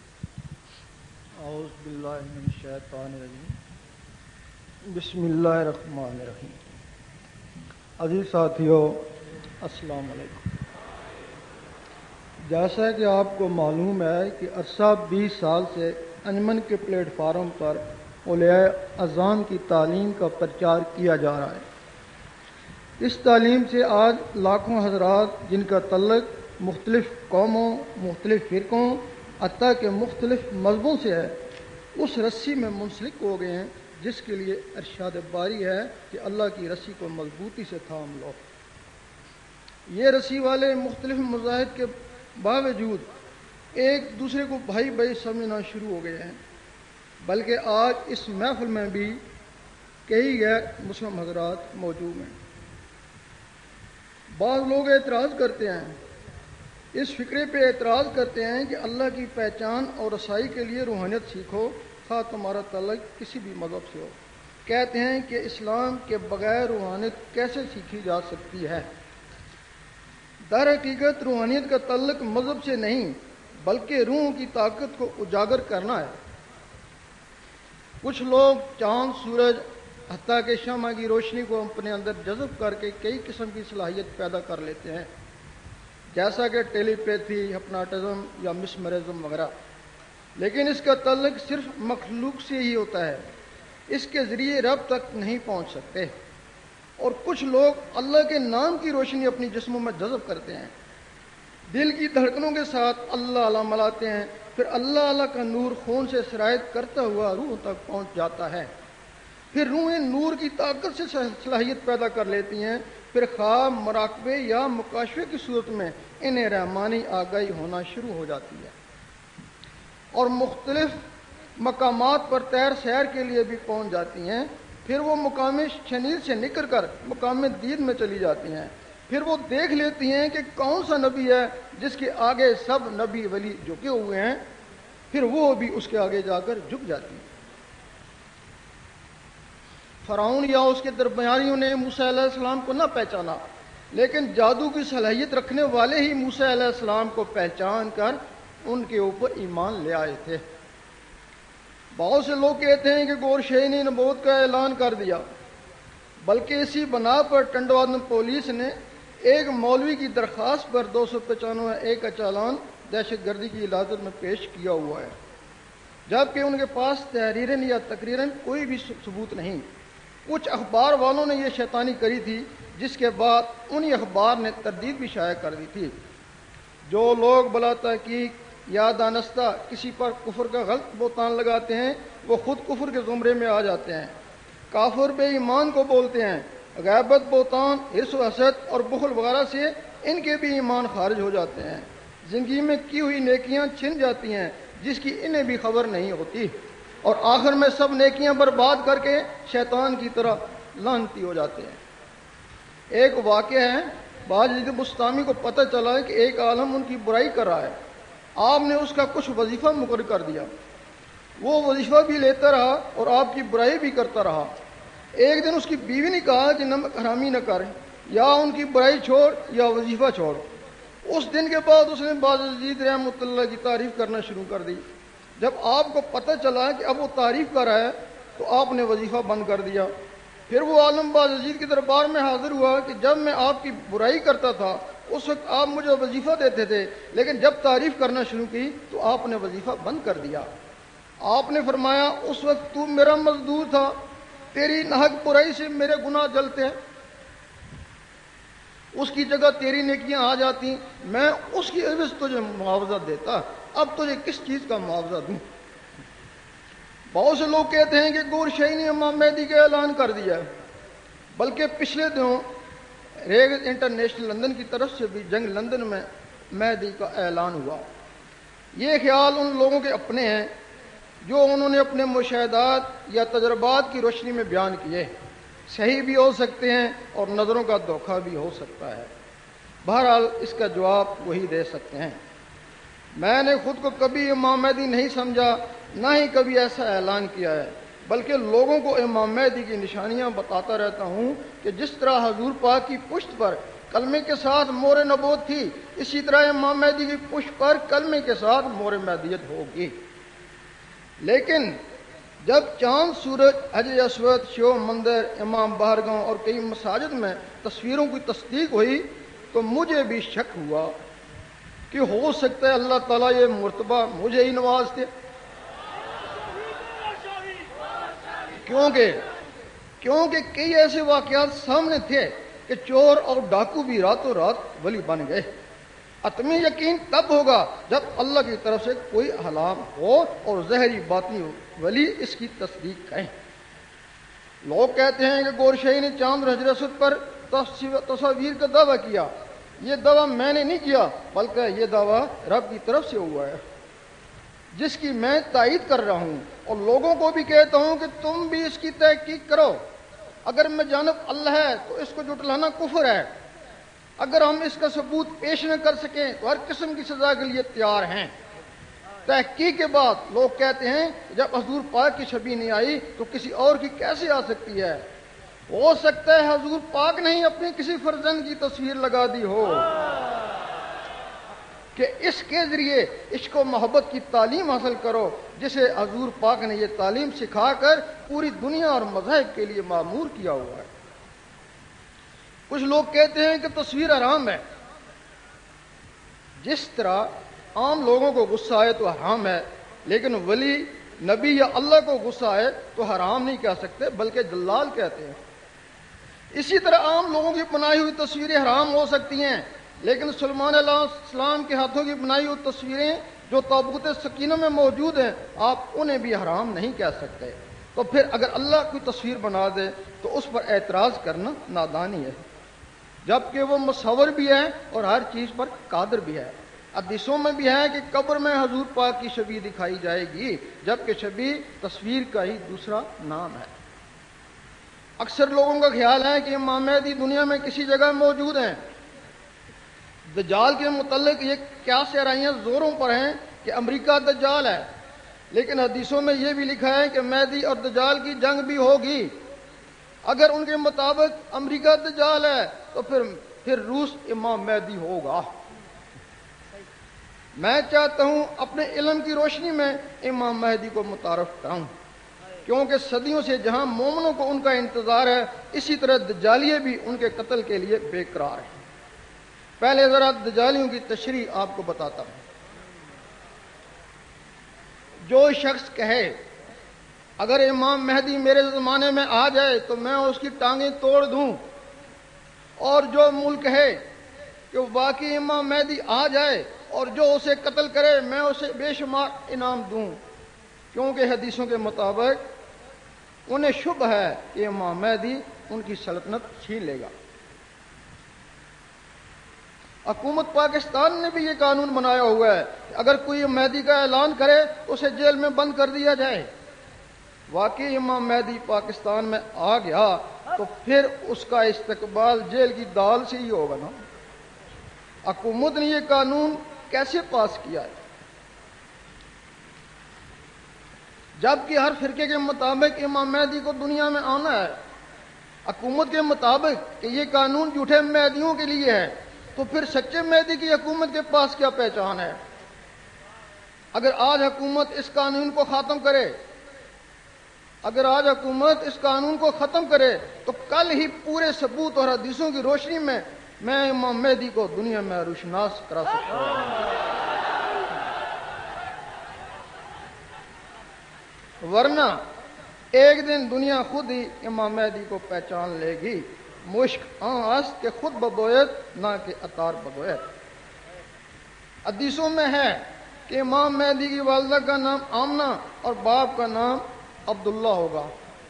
Speaker 4: औज़ु बिल्लाहि मिनश शैतानिर रजीम। बिस्मिल्लाहिर्रहमानिर्रहीम। अजीज साथियों, अस्सलाम वालेकुम। जैसा कि आपको मालूम है कि अरसा 20 साल से अंजमन के प्लेटफार्म पर उलेमाए अज़ान की तालीम का प्रचार किया जा रहा है। इस तालीम से आज लाखों हजरात जिनका तल्लुक मुख्तलिफ कौमों, मुख्तलिफ फ़िरक़ों, हत्ता के मुख्तलिफ मज़हबों से है, उस रस्सी में मुंसलिक हो गए हैं जिसके लिए इरशाद बारी है कि अल्लाह की रस्सी को मजबूती से थाम लो। ये रस्सी वाले मुख्तलिफ मज़ाहिब के बावजूद एक दूसरे को भाई भाई समझना शुरू हो गए हैं, बल्कि आज इस महफिल में भी कई गैर मुस्लिम हजरात मौजूद हैं। बाज़ लोग एतराज़ करते हैं, इस फिक्रे पे एतराज़ करते हैं कि अल्लाह की पहचान और रसाई के लिए रूहानियत सीखो, खा तुम्हारा तल्लुक किसी भी मज़हब से हो। कहते हैं कि इस्लाम के बगैर रूहानियत कैसे सीखी जा सकती है। दर हकीकत रूहानियत का तल्लुक मज़हब से नहीं बल्कि रूह की ताकत को उजागर करना है। कुछ लोग चांद, सूरज, हत्ता के शम्मा की रोशनी को अपने अंदर जज़ब करके कई किस्म की सलाहियत पैदा कर लेते हैं, जैसा कि टेलीपैथी, हिप्नोटिज्म या मिसमरिज्म वगैरह। लेकिन इसका तल्लुक सिर्फ मखलूक से ही होता है, इसके ज़रिए रब तक नहीं पहुंच सकते। और कुछ लोग अल्लाह के नाम की रोशनी अपनी जिस्मों में जज़ब करते हैं, दिल की धड़कनों के साथ अल्लाह अल्लाह मलाते हैं, फिर अल्लाह अल्लाह का नूर खून से सरायत करता हुआ रूह तक पहुंच जाता है। फिर रूहें नूर की ताकत से सलाहियत पैदा कर लेती हैं, फिर ख्वाब, मुराकबे या मुकाशफे की सूरत में इन्हें रहमानी आगाही होना शुरू हो जाती है और मुख्तलिफ मकामात पर तैर सैर के लिए भी पहुंच जाती हैं। फिर वो मुकाम शनीर से निकल कर मुकाम दीद में चली जाती हैं। फिर वो देख लेती हैं कि कौन सा नबी है जिसके आगे सब नबी वली झुके हुए हैं, फिर वो भी उसके आगे जाकर झुक जाती हैं। फ़िरौन या उसके दरबारियों ने मूसा अलैहिस्सलाम को न पहचाना, लेकिन जादू की सलाहियत रखने वाले ही मूसा अलैहिस्सलाम को पहचान कर उनके ऊपर ईमान ले आए थे। बहुत से लोग कहते हैं कि गोरशाही ने नबूवत का ऐलान कर दिया, बल्कि इसी बना पर टंडवादन पुलिस ने एक मौलवी की दरख्वास्त पर 295 का चालान दहशतगर्दी की इलाजत में पेश किया हुआ है, जबकि उनके पास तहरीरन या तकरीरन कोई भी सबूत नहीं। कुछ अखबार वालों ने यह शैतानी करी थी, जिसके बाद उन्हीं अखबार ने तरदीद भी शाया कर दी थी। जो लोग बला तहकीक या दानस्ता किसी पर कुफर का गलत बोतान लगाते हैं, वो खुद कुफर के ज़ुमरे में आ जाते हैं। काफिर बेईमान को बोलते हैं, गैबत, बोतान, हिर्स, हसद और बुखल वगैरह से इनके भी ईमान खारिज हो जाते हैं। जिंदगी में की हुई नेकियां छिन जाती हैं जिसकी इन्हें भी खबर नहीं होती, और आखिर में सब नेकियां बर्बाद करके शैतान की तरह लानती हो जाते हैं। एक वाक़या है, बाजिद बुस्तामी को पता चला है कि एक आलम उनकी बुराई कर रहा है। आपने उसका कुछ वजीफा मुकर्रर कर दिया, वो वजीफा भी लेता रहा और आपकी बुराई भी करता रहा। एक दिन उसकी बीवी ने कहा कि नमक हरामी न कर, या उनकी बुराई छोड़ या वजीफा छोड़। उस दिन के बाद उसने बाजिद रहमतुल्लाह की तारीफ करना शुरू कर दी। जब आपको पता चला कि अब वो तारीफ कर रहा है तो आपने वजीफा बंद कर दिया। फिर वो आलम बाजिद के दरबार में हाजिर हुआ कि जब मैं आपकी बुराई करता था उस वक्त आप मुझे वजीफा देते थे, लेकिन जब तारीफ करना शुरू की तो आपने वजीफा बंद कर दिया। आपने फरमाया, उस वक्त तू मेरा मजदूर था, तेरी नाहक बुराई से मेरे गुनाह जलते हैं, उसकी जगह तेरी नेकियां आ जाती, मैं उसकी एवज तुझे मुआवजा देता, अब तुझे किस चीज का मुआवजा दूं। बहुत से लोग कहते हैं कि गोरशाही ने इमाम मेहदी का ऐलान कर दिया, बल्कि पिछले दिनों रेग इंटरनेशनल लंदन की तरफ से भी जंग लंदन में मेहदी का ऐलान हुआ। ये ख्याल उन लोगों के अपने हैं जो उन्होंने अपने मुशाहदात या तजर्बात की रोशनी में बयान किए। सही भी हो सकते हैं और नज़रों का धोखा भी हो सकता है। बहरहाल इसका जवाब वही दे सकते हैं। मैंने खुद को कभी इमाम मेहदी नहीं समझा, ना ही कभी ऐसा ऐलान किया है। بلکہ لوگوں کو امام مہدی کی نشانیاں بتاتا رہتا ہوں کہ جس طرح حضور پاک کی پشت پر کلمے کے ساتھ مہر نبوت تھی، اسی طرح امام مہدی کی پشت پر کلمے کے ساتھ مہر مہدیت ہوگی۔ لیکن جب چاند، سورج، حجر اسود، شیو مندر، امام باہرگاہ اور کئی مساجد میں تصویروں کی تصدیق ہوئی تو مجھے بھی شک ہوا کہ ہو سکتا ہے اللہ تعالیٰ یہ مرتبہ مجھے ہی نواز دے، کیونکہ کئی ایسے واقعات سامنے تھے کہ چور اور ڈاکو بھی راتوں رات ولی بن گئے۔ حتمی یقین تب ہوگا جب اللہ کی طرف سے کوئی علام ہو اور ظاہری باطنی ولی اس کی تصدیق کریں۔ لوگ کہتے ہیں کہ گور شاہی نے چاند اور حجر اسود پر تصاویر کا دعویٰ کیا۔ یہ دعویٰ میں نے نہیں کیا، بلکہ یہ دعویٰ رب کی طرف سے ہوا ہے، جس کی میں تائید کر رہا ہوں، اور لوگوں کو بھی کہتا ہوں کہ تم بھی اس کی تحقیق کرو۔ اگر میں جانب اللہ ہے تو اس کو جھٹلانا کفر ہے۔ اگر ہم اس کا ثبوت پیش نہ کر سکیں تو ہر قسم کی سزا کے لیے تیار ہیں۔ تحقیق کے بعد لوگ کہتے ہیں جب حضور پاک کی شبیہ نہیں آئی تو کسی اور کی کیسے آ سکتی ہے؟ ہو سکتا ہے حضور پاک نے ہی اپنی کسی فرزند کی تصویر لگا دی ہو کہ اس کے ذریعے عشق و محبت کی تعلیم حاصل کرو، جسے حضور پاک نے یہ تعلیم سکھا کر پوری دنیا اور مذاہب کے لیے معمور کیا ہوا ہے۔ کچھ لوگ کہتے ہیں کہ تصویر حرام ہے۔ جس طرح عام لوگوں کو غصہ آئے تو حرام ہے، لیکن ولی، نبی یا اللہ کو غصہ آئے تو حرام نہیں کہہ سکتے بلکہ جلال کہتے ہیں۔ اسی طرح عام لوگوں کی بنائی ہوئی تصویریں حرام ہو سکتی ہیں، لیکن سلیمان علیہ السلام کے ہاتھوں کی بنائی ہوئی تصویریں جو تابوت سکینہ میں موجود ہیں، آپ انہیں بھی حرام نہیں کہہ سکتے۔ تو پھر اگر اللہ کوئی تصویر بنا دے تو اس پر اعتراض کرنا نادانی ہے، جبکہ وہ مصور بھی ہے اور ہر چیز پر قادر بھی ہے۔ حدیثوں میں بھی ہے کہ قبر میں حضور پاک کی شبیہ دکھائی جائے گی، جبکہ شبیہ تصویر کا ہی دوسرا نام ہے۔ اکثر لوگوں کا خیال ہے کہ امام مہدی دنیا میں کسی جگہ موجود ہیں۔ دجال کے متعلق یہ کیا سہرائیاں زوروں پر ہیں کہ امریکہ دجال ہے، لیکن حدیثوں میں یہ بھی لکھا ہے کہ مہدی اور دجال کی جنگ بھی ہوگی۔ اگر ان کے مطابق امریکہ دجال ہے تو پھر روس امام مہدی ہوگا۔ میں چاہتا ہوں اپنے علم کی روشنی میں امام مہدی کو متعارف کراؤں، کیونکہ صدیوں سے جہاں مومنوں کو ان کا انتظار ہے، اسی طرح دجالیے بھی ان کے قتل کے لیے بے قرار ہیں۔ پہلے ذرا دجالیوں کی تشریح آپ کو بتاتا ہوں۔ جو شخص کہے اگر امام مہدی میرے زمانے میں آ جائے تو میں اس کی ٹانگیں توڑ دوں، اور جو ملک ہے کہ واقعی امام مہدی آ جائے اور جو اسے قتل کرے میں اسے بے شمار انعام دوں، کیونکہ حدیثوں کے مطابق انہیں شبہ ہے کہ امام مہدی ان کی سلطنت چھین لے گا۔ حکومت پاکستان نے بھی یہ قانون بنایا ہوا ہے کہ اگر کوئی مہدی کا اعلان کرے تو اسے جیل میں بند کر دیا جائے۔ واقعی امام مہدی پاکستان میں آ گیا تو پھر اس کا استقبال جیل کی دال سے ہی ہوگا نا۔ حکومت نے یہ قانون کیسے پاس کیا ہے؟ جبکہ ہر فرقے کے مطابق امام مہدی کو دنیا میں آنا ہے۔ حکومت کے مطابق کہ یہ قانون جھوٹے مہدیوں کے لیے ہے، تو پھر سچے مہدی کی حکومت کے پاس کیا پہچان ہے؟ اگر آج حکومت اس قانون کو ختم کرے تو کل ہی پورے ثبوت اور حدیثوں کی روشنی میں امام مہدی کو دنیا میں روشناس کرا سکتا ہوں۔ ورنہ ایک دن دنیا خود ہی امام مہدی کو پہچان لے گی۔ مشک ہست کے خود ببویت نہ کہ عطار ببویت۔ حدیثوں میں ہے کہ امام مہدی کی والدہ کا نام آمنہ اور باپ کا نام عبداللہ ہوگا۔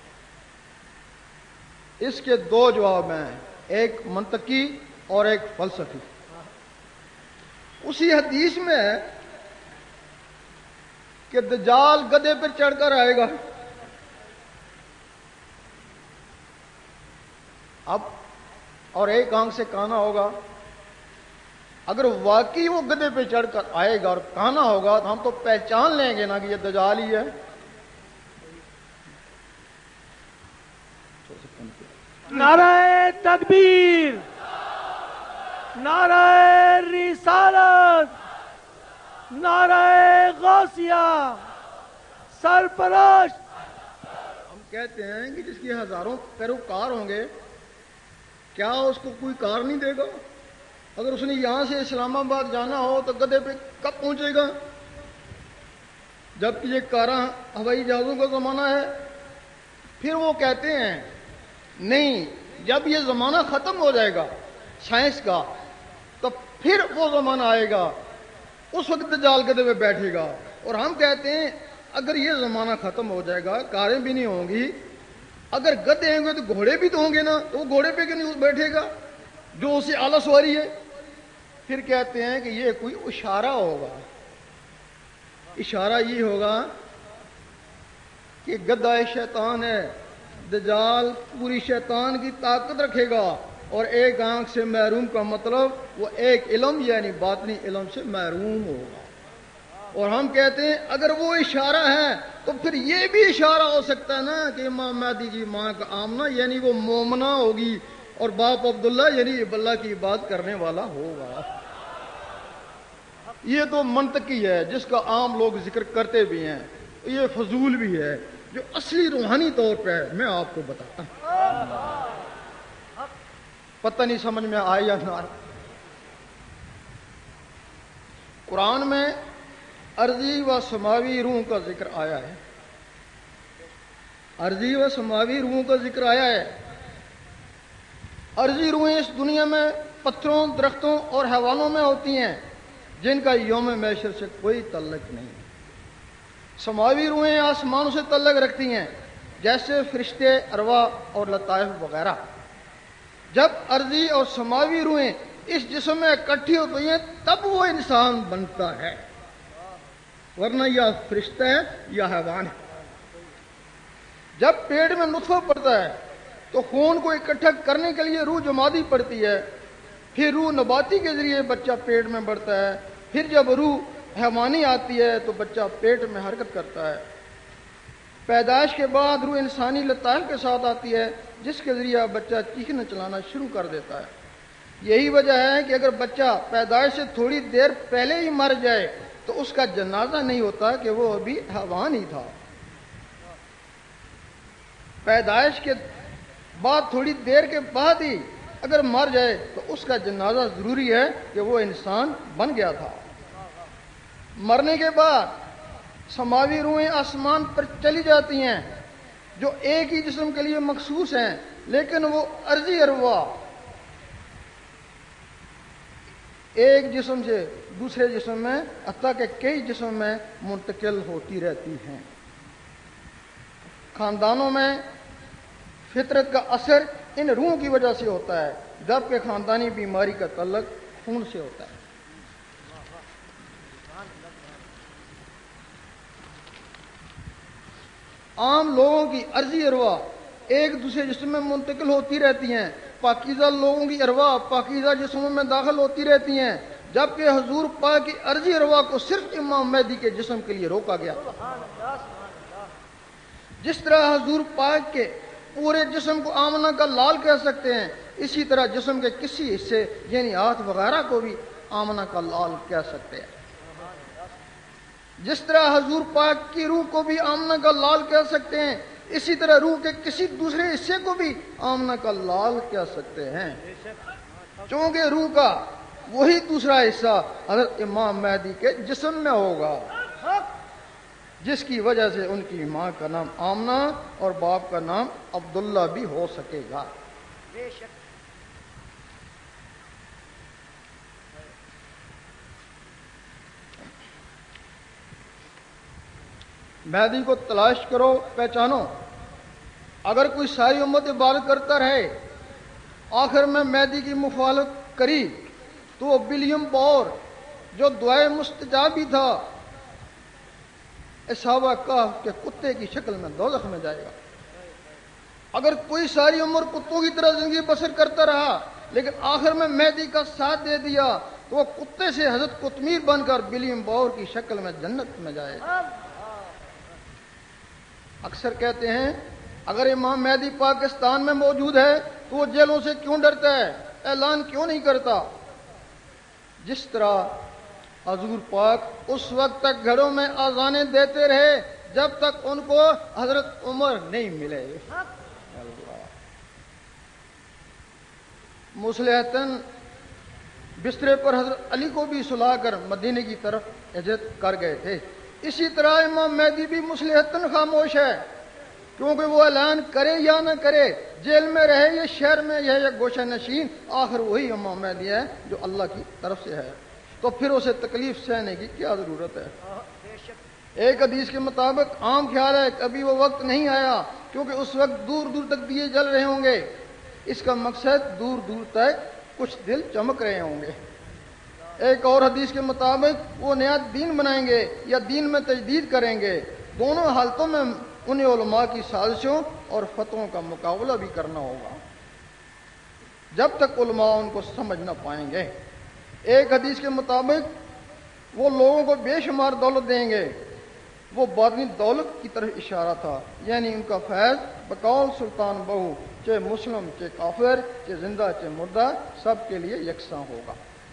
Speaker 4: اس کے دو جواب ہیں، ایک منطقی اور ایک فلسفی۔ اسی حدیث میں ہے کہ دجال گدھے پر چڑھ کر آئے گا۔ اب اور ایک آنکھ سے کانا ہوگا۔ اگر واقعی وہ گدھے پہ چڑھ کر آئے گا اور کانا ہوگا تو ہم تو پہچان لیں گے نا کہ یہ دجال ہی ہے۔
Speaker 10: नाराए तकबीर, नाराए रिसालत, नाराए गौसिया, सरपरस्त।
Speaker 4: हम कहते हैं कि जिसके हजारों पैरोकार होंगे, क्या उसको कोई कार नहीं देगा? अगर उसने यहां से इस्लामाबाद जाना हो तो गधे पे कब पहुंचेगा? जबकि ये कारा हवाई जहाजों का जमाना है। फिर वो कहते हैं नहीं, जब ये जमाना खत्म हो जाएगा साइंस का, तो फिर वो जमाना आएगा, उस वक्त दज्जाल गधे पे बैठेगा। और हम कहते हैं अगर ये जमाना खत्म हो जाएगा, कारें भी नहीं होंगी, अगर गधे होंगे तो घोड़े भी तो होंगे ना, तो वो घोड़े पे क्यों नहीं बैठेगा जो उसे आला सवारी है? फिर कहते हैं कि ये कोई इशारा होगा। इशारा ये होगा कि गधा शैतान है, दज्जाल पूरी शैतान की ताकत रखेगा, और एक आंख से महरूम का मतलब वो एक इल्म यानी बातनी इल्म से महरूम होगा। और हम कहते हैं अगर वो इशारा है तो फिर ये भी इशारा हो सकता है ना कि इमाम महदी की माँ का आमना यानी वो मोमना होगी, और बाप अब्दुल्ला यानी अल्लाह की इबादत करने वाला होगा। ये तो मंतकी है जिसका आम लोग जिक्र करते भी हैं, ये फजूल भी है। जो असली रूहानी तौर पे है मैं आपको बताता हूं, पता नहीं समझ में आए या ना। कुरान में अर्जी व समावी रूह का जिक्र आया है। अर्जी व समावी रूह का जिक्र आया है। अर्जी रूहें इस दुनिया में पत्थरों, दरख्तों और हैवानों में होती हैं जिनका यौम मैशर से कोई तल्लक नहीं। समावी रूहें आसमानों से तल्लक रखती हैं, जैसे फरिश्ते, अरवा और लताइफ वगैरह। जब अर्जी और समावी रूहें इस जिस्म में इकट्ठी होती हैं तब वो इंसान बनता है, वरना या फरिश्ता है या हैवान है। जब पेट में नुत्फा पड़ता है तो खून को इकट्ठा करने के लिए रूह जमादी पड़ती है, फिर रूह नबाती के जरिए बच्चा पेट में बढ़ता है, फिर जब रूह हैवानी आती है तो बच्चा पेट में हरकत करता है। पैदाइश के बाद रूह इंसानी लताइफ के साथ आती है, जिसके जरिए बच्चा चीखना चलाना शुरू कर देता है। यही वजह है कि अगर बच्चा पैदाइश से थोड़ी देर पहले ही मर जाए तो उसका जनाजा नहीं होता कि वो अभी हैवान ही था। पैदाइश के बाद थोड़ी देर के बाद ही अगर मर जाए तो उसका जनाजा जरूरी है कि वो इंसान बन गया था। मरने के बाद समावी रूहें आसमान पर चली जाती हैं, जो एक ही जिस्म के लिए मखसूस हैं, लेकिन वो अर्जी अरवा एक जिस्म से दूसरे जिस्म में, हत्ता के कई जिस्म में मुंतकिल होती रहती हैं। खानदानों में फितरत का असर इन रूहों की वजह से होता है, जबकि खानदानी बीमारी का तल्लक खून से होता है। आम लोगों की अर्जी अरवा एक दूसरे जिस्म में मुंतकिल होती रहती हैं, पाकीज़ा लोगों की अरवा पाकीज़ा जिस्मों में दाखिल होती रहती हैं, जबकि हुजूर पाक की अर्जी अरवा को सिर्फ इमाम महदी के जिस्म के लिए रोका गया। जिस तरह हुजूर पाक के पूरे जिस्म को आमना का लाल कह सकते हैं, इसी तरह जिस्म के किसी हिस्से यानी हाथ वगैरह को भी आमना का लाल कह सकते हैं। जिस तरह हुजूर पाक की रूह को भी आमना का लाल कह सकते हैं, इसी तरह रूह के किसी दूसरे हिस्से को भी आमना का लाल कह सकते हैं, क्योंकि रूह का वही दूसरा हिस्सा हज़रत इमाम महदी के जिस्म में होगा, जिसकी वजह से उनकी माँ का नाम आमना और बाप का नाम अब्दुल्ला भी हो सकेगा। महदी को तलाश करो, पहचानो। अगर कोई सारी उम्मत इबादत करता रहे, आखिर में महदी की मुखालफत करी, तो वो विलियम बौर जो दुआए मुस्तजाबी था, असहाबा कहफ के कुत्ते की शक्ल में दोज़ख में जाएगा। अगर कोई सारी उम्र कुत्तों की तरह जिंदगी बसर करता रहा लेकिन आखिर में महदी का साथ दे दिया, तो वो कुत्ते से हजरत कुतमीर बनकर विलियम बौर की शक्ल में जन्नत में जाएगा। अक्सर कहते हैं अगर इमाम महदी पाकिस्तान में मौजूद है तो تو وہ جیلوں سے کیوں ڈرتا ہے؟ اعلان کیوں نہیں کرتا؟ جس طرح حضور پاک اس وقت تک گھروں میں اذانیں دیتے رہے جب تک ان کو حضرت عمر نہیں ملے. مصلحتاً بسترے پر حضرت علی کو بھی سلا کر مدینے کی طرف ہجرت کر گئے تھے. اسی طرح امام مہدی بھی مصلحتاً خاموش ہے، کیونکہ وہ اعلان کرے یا نہ کرے، جیل میں رہے یا شہر میں ہے یا گوشہ نشین، آخر وہی امام مہدی ہے جو اللہ کی طرف سے ہے. تو پھر اسے تکلیف سہنے کی کیا ضرورت ہے؟ ایک حدیث کے مطابق عام خیال ہے کبھی وہ وقت نہیں آیا، کیونکہ اس وقت دور دور تک دیے جل رہے ہوں گے. اس کا مقصد دور دور تک کچھ دل چمک رہے ہوں گے. ایک اور حدیث کے مطابق وہ نیا دین بنائیں گے یا دین میں تجدید کریں گے. دونوں حالتوں میں انہیں علماء کی سازشوں اور فتووں کا مقابلہ بھی کرنا ہوگا جب تک علماء ان کو سمجھ نہ پائیں گے. ایک حدیث کے مطابق وہ لوگوں کو بے شمار دولت دیں گے. وہ باطنی دولت کی طرف اشارہ تھا، یعنی ان کا فیض بقول سلطان بہو، چاہے مسلم چاہے کافر، چاہے زندہ چاہے مردہ، سب کے لیے یکساں ہوگا.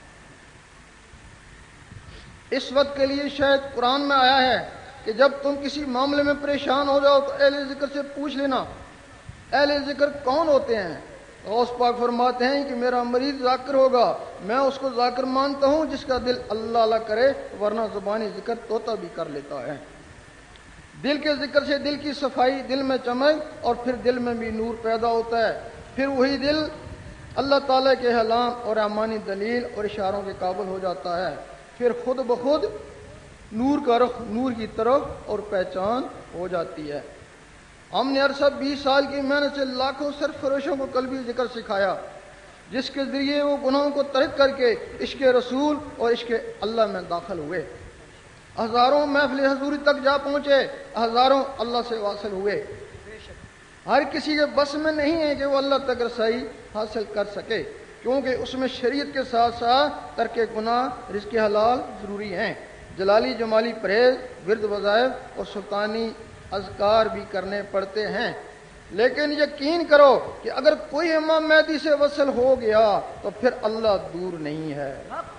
Speaker 4: اس وقت کے لیے شاید قرآن میں آیا ہے کہ جب تم کسی معاملے میں پریشان ہو جاؤ تو اہل ذکر سے پوچھ لینا. اہل ذکر کون ہوتے ہیں؟ غوث پاک فرماتے ہیں کہ میرا مریض ذاکر ہوگا، میں اس کو ذاکر مانتا ہوں جس کا دل اللہ اللہ کرے، ورنہ زبانی ذکر طوطا بھی کر لیتا ہے. دل کے ذکر سے دل کی صفائی، دل میں چمک، اور پھر دل میں بھی نور پیدا ہوتا ہے. پھر وہی دل اللہ تعالیٰ کے اعلان اور اعمانی دلیل اور اشاروں کے قابل ہو جاتا ہے. پھر خود بخود نور کا رخ نور کی طرف اور پہچان ہو جاتی ہے. ہم نے عرصہ 20 سال کی محنت سے لاکھوں سرفروشوں کو قلبی ذکر سکھایا، جس کے ذریعے وہ گناہوں کو ترک کر کے عشق رسول اور عشق اللہ میں داخل ہوئے. ہزاروں محفل حضوری تک جا پہنچے، ہزاروں اللہ سے واصل ہوئے. ہر کسی کے بس میں نہیں ہے کہ وہ اللہ تک رسائی حاصل کر سکے، کیونکہ اس میں شریعت کے ساتھ ساتھ ترک گناہ، رزق حلال ضروری ہیں. جلالی جمالی پرہیز، ورد وظائف اور سلطانی اذکار بھی کرنے پڑتے ہیں. لیکن یقین کرو کہ اگر کوئی امام مہدی سے وصل ہو گیا تو پھر اللہ دور نہیں ہے.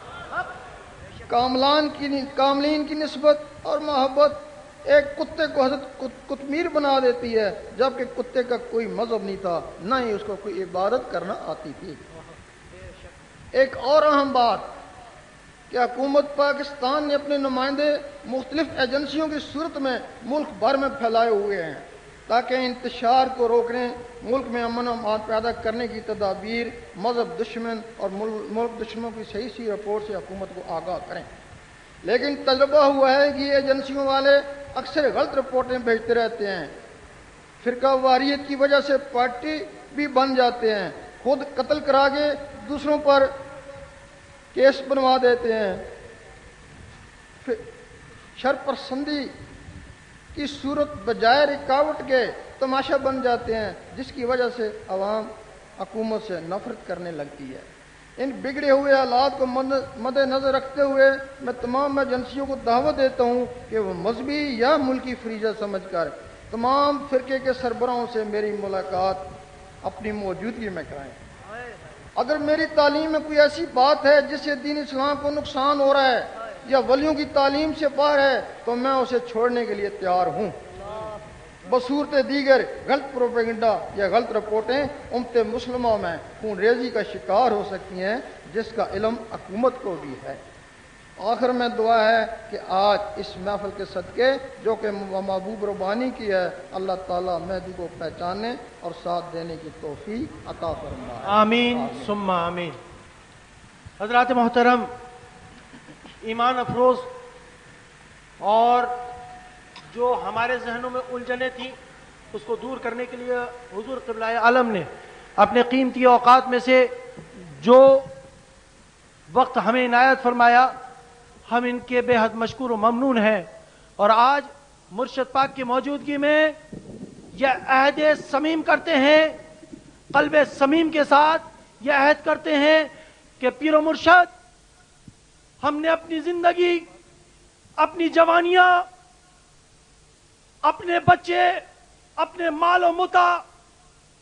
Speaker 4: کاملین کی نسبت اور محبت ایک کتے کو حضرت قطمیر بنا دیتی ہے، جبکہ کتے کا کوئی مذہب نہیں تھا، نہ ہی اس کو کوئی عبادت کرنا آتی تھی. ایک اور اہم بات کہ حکومت پاکستان نے اپنے نمائندے مختلف ایجنسیوں کی صورت میں ملک بھر میں پھیلائے ہوئے ہیں تاکہ انتشار کو روکنے، ملک میں امن و امان پیدا کرنے کی تدابیر، مذہب دشمن اور ملک دشمنوں کی صحیح رپورٹ سے حکومت کو آگاہ کریں. لیکن تجربہ ہوا ہے کہ یہ ایجنسیوں والے اکثر غلط رپورٹیں بھیجتے رہتے ہیں. فرقہ واریت کی وجہ سے پارٹی بھی بن جاتے ہیں، خود قتل کرا کے دوسروں پر کیس بنوا دیتے ہیں، شر پسندی کی صورت بجائے رکاوٹ کے تماشا بن جاتے ہیں، جس کی وجہ سے عوام حکومت سے نفرت کرنے لگتی ہے. ان بگڑے ہوئے حالات کو مد نظر رکھتے ہوئے میں تمام ایجنسیوں کو دعوت دیتا ہوں کہ وہ مذہبی یا ملکی فریضہ سمجھ کر تمام فرقے کے سربراہوں سے میری ملاقات اپنی موجودگی میں کرائیں. اگر میری تعلیم میں کوئی ایسی بات ہے جس سے دین اسلام کو نقصان ہو رہا ہے یا ولیوں کی تعلیم سے باہر ہے تو میں اسے چھوڑنے کے لیے تیار ہوں. بصورت دیگر غلط پروپیگنڈا یا غلط رپورٹیں امت مسلمہ میں خون ریزی کا شکار ہو سکتی ہیں، جس کا علم حکومت کو بھی ہے. آخر میں دعا ہے کہ آج اس محفل کے صدقے جو کہ محبوب ربانی کی ہے، اللہ تعالیٰ مہدی کو پہچاننے اور ساتھ دینے کی توفیق عطا فرمائے.
Speaker 10: آمین ثم آمین. حضرات محترم، ایمان افروز اور جو ہمارے ذہنوں میں الجھنیں تھیں اس کو دور کرنے کے لیے حضور قبلہ عالم نے اپنے قیمتی اوقات میں سے جو وقت ہمیں عنایت فرمایا، ہم ان کے بے حد مشکور و ممنون ہیں. اور آج مرشد پاک کی موجودگی میں یہ عہد صمیم کرتے ہیں، قلب صمیم کے ساتھ یہ عہد کرتے ہیں کہ پیر و مرشد، ہم نے اپنی زندگی، اپنی جوانیاں، اپنے بچے، اپنے مال و متاع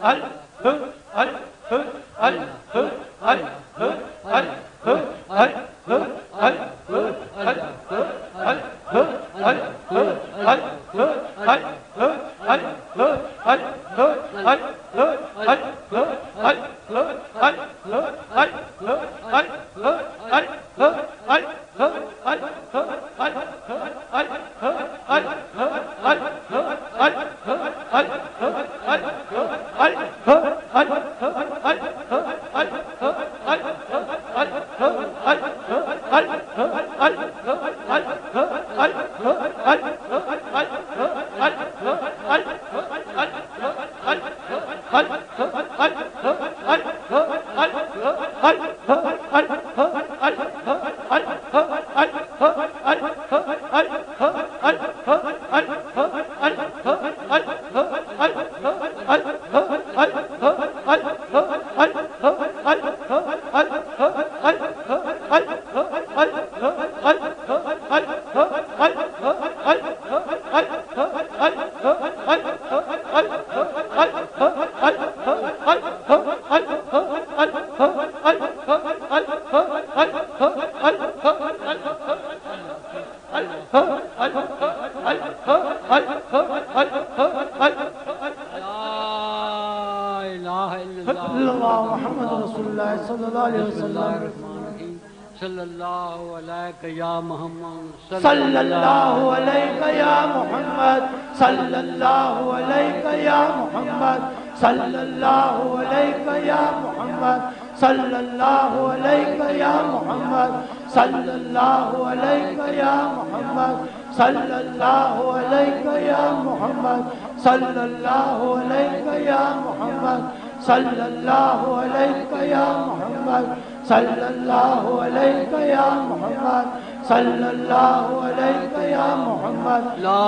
Speaker 10: صلی اللہ علیہ یا محمد صلی اللہ علیہ یا محمد صلی اللہ علیہ یا محمد صلی اللہ علیہ یا محمد صلی اللہ علیہ یا محمد صلی اللہ علیہ یا محمد صلی اللہ علیہ یا محمد صلی اللہ علیہ یا محمد صلی اللہ علیہ یا محمد صلی اللہ علیہ یا محمد
Speaker 11: لا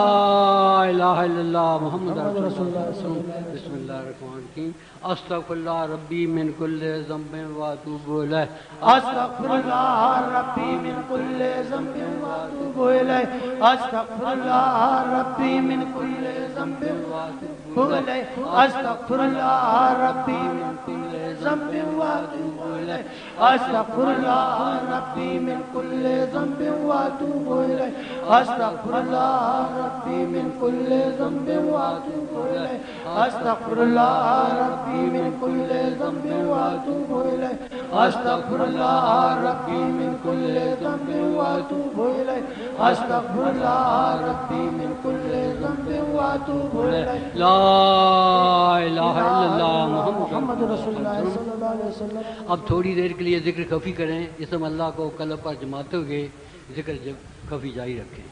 Speaker 11: الہ الا اللہ محمد رسول اللہ بسم اللہ الرحمن الرحیم استغفر اللہ ربی من کل ذنب واتوب الیہ
Speaker 10: استغفر اللہ ربی من کل ذنب واتوب الیہ استغفر اللہ ربی من کل ذنب واتوب الیہ استغفر اللہ ربی من کل ذنب واتوب الیہ استغفر اللہ ربی من کل ذنب واتوب الیہ استغفر اللہ ربی من کل ذنب واتوب الیہ استغفر اللہ ربی من کل ذنب واتوب الیہ استغفر اللہ ربی من کل ذنب واتوب الیہ استغفر اللہ ربی من کل ذنب واتوب الیہ
Speaker 11: لا الہ الا اللہ
Speaker 10: محمد رسول اللہ صلی اللہ علیہ وسلم.
Speaker 11: اب تھوڑی دیر کے لیے ذکر خفی کریں، اسم اللہ کو قلب پر جماتے ہوئے ذکر خفی جاری رکھیں.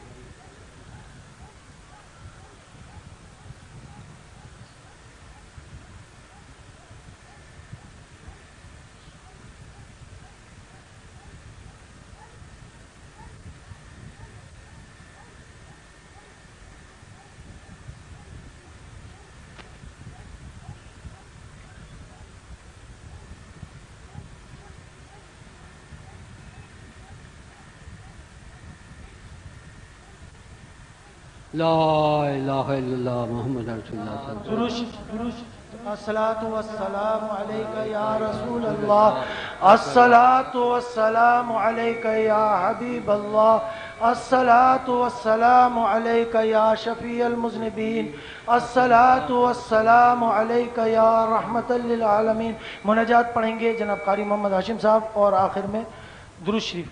Speaker 11: لا الہ الا اللہ محمد رسول اللہ صلی اللہ علیہ
Speaker 10: وسلم. الصلاة والسلام علیکہ یا رسول اللہ الصلاة والسلام علیکہ یا حبیب اللہ الصلاة والسلام علیکہ یا شفیع المذنبین الصلاة والسلام علیکہ یا رحمت للعالمین. مناجات پڑھیں گے جناب قاری محمد ہاشم صاحب اور آخر میں درود شریف.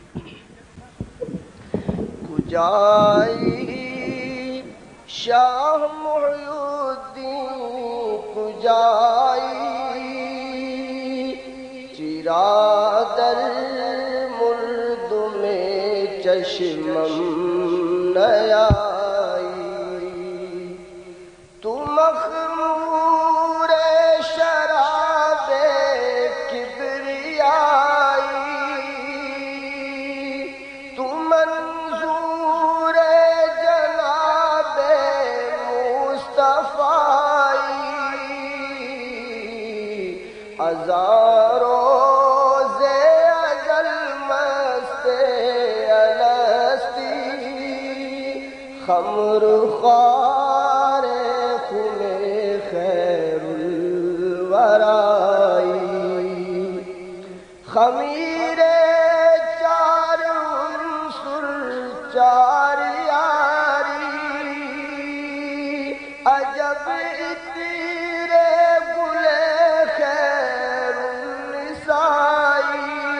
Speaker 7: کجائی شاہ محی الدین کجائی چرا در مرد میں چشمم نیائی تو مخمور شراب کبریائی تو منظور جناب مصطفی ہزاروں ازل مست الستی خمر خوار خم خیر ورائی خمیر چار عنصر چار یاری عجب تیرے گلے خیر النسائی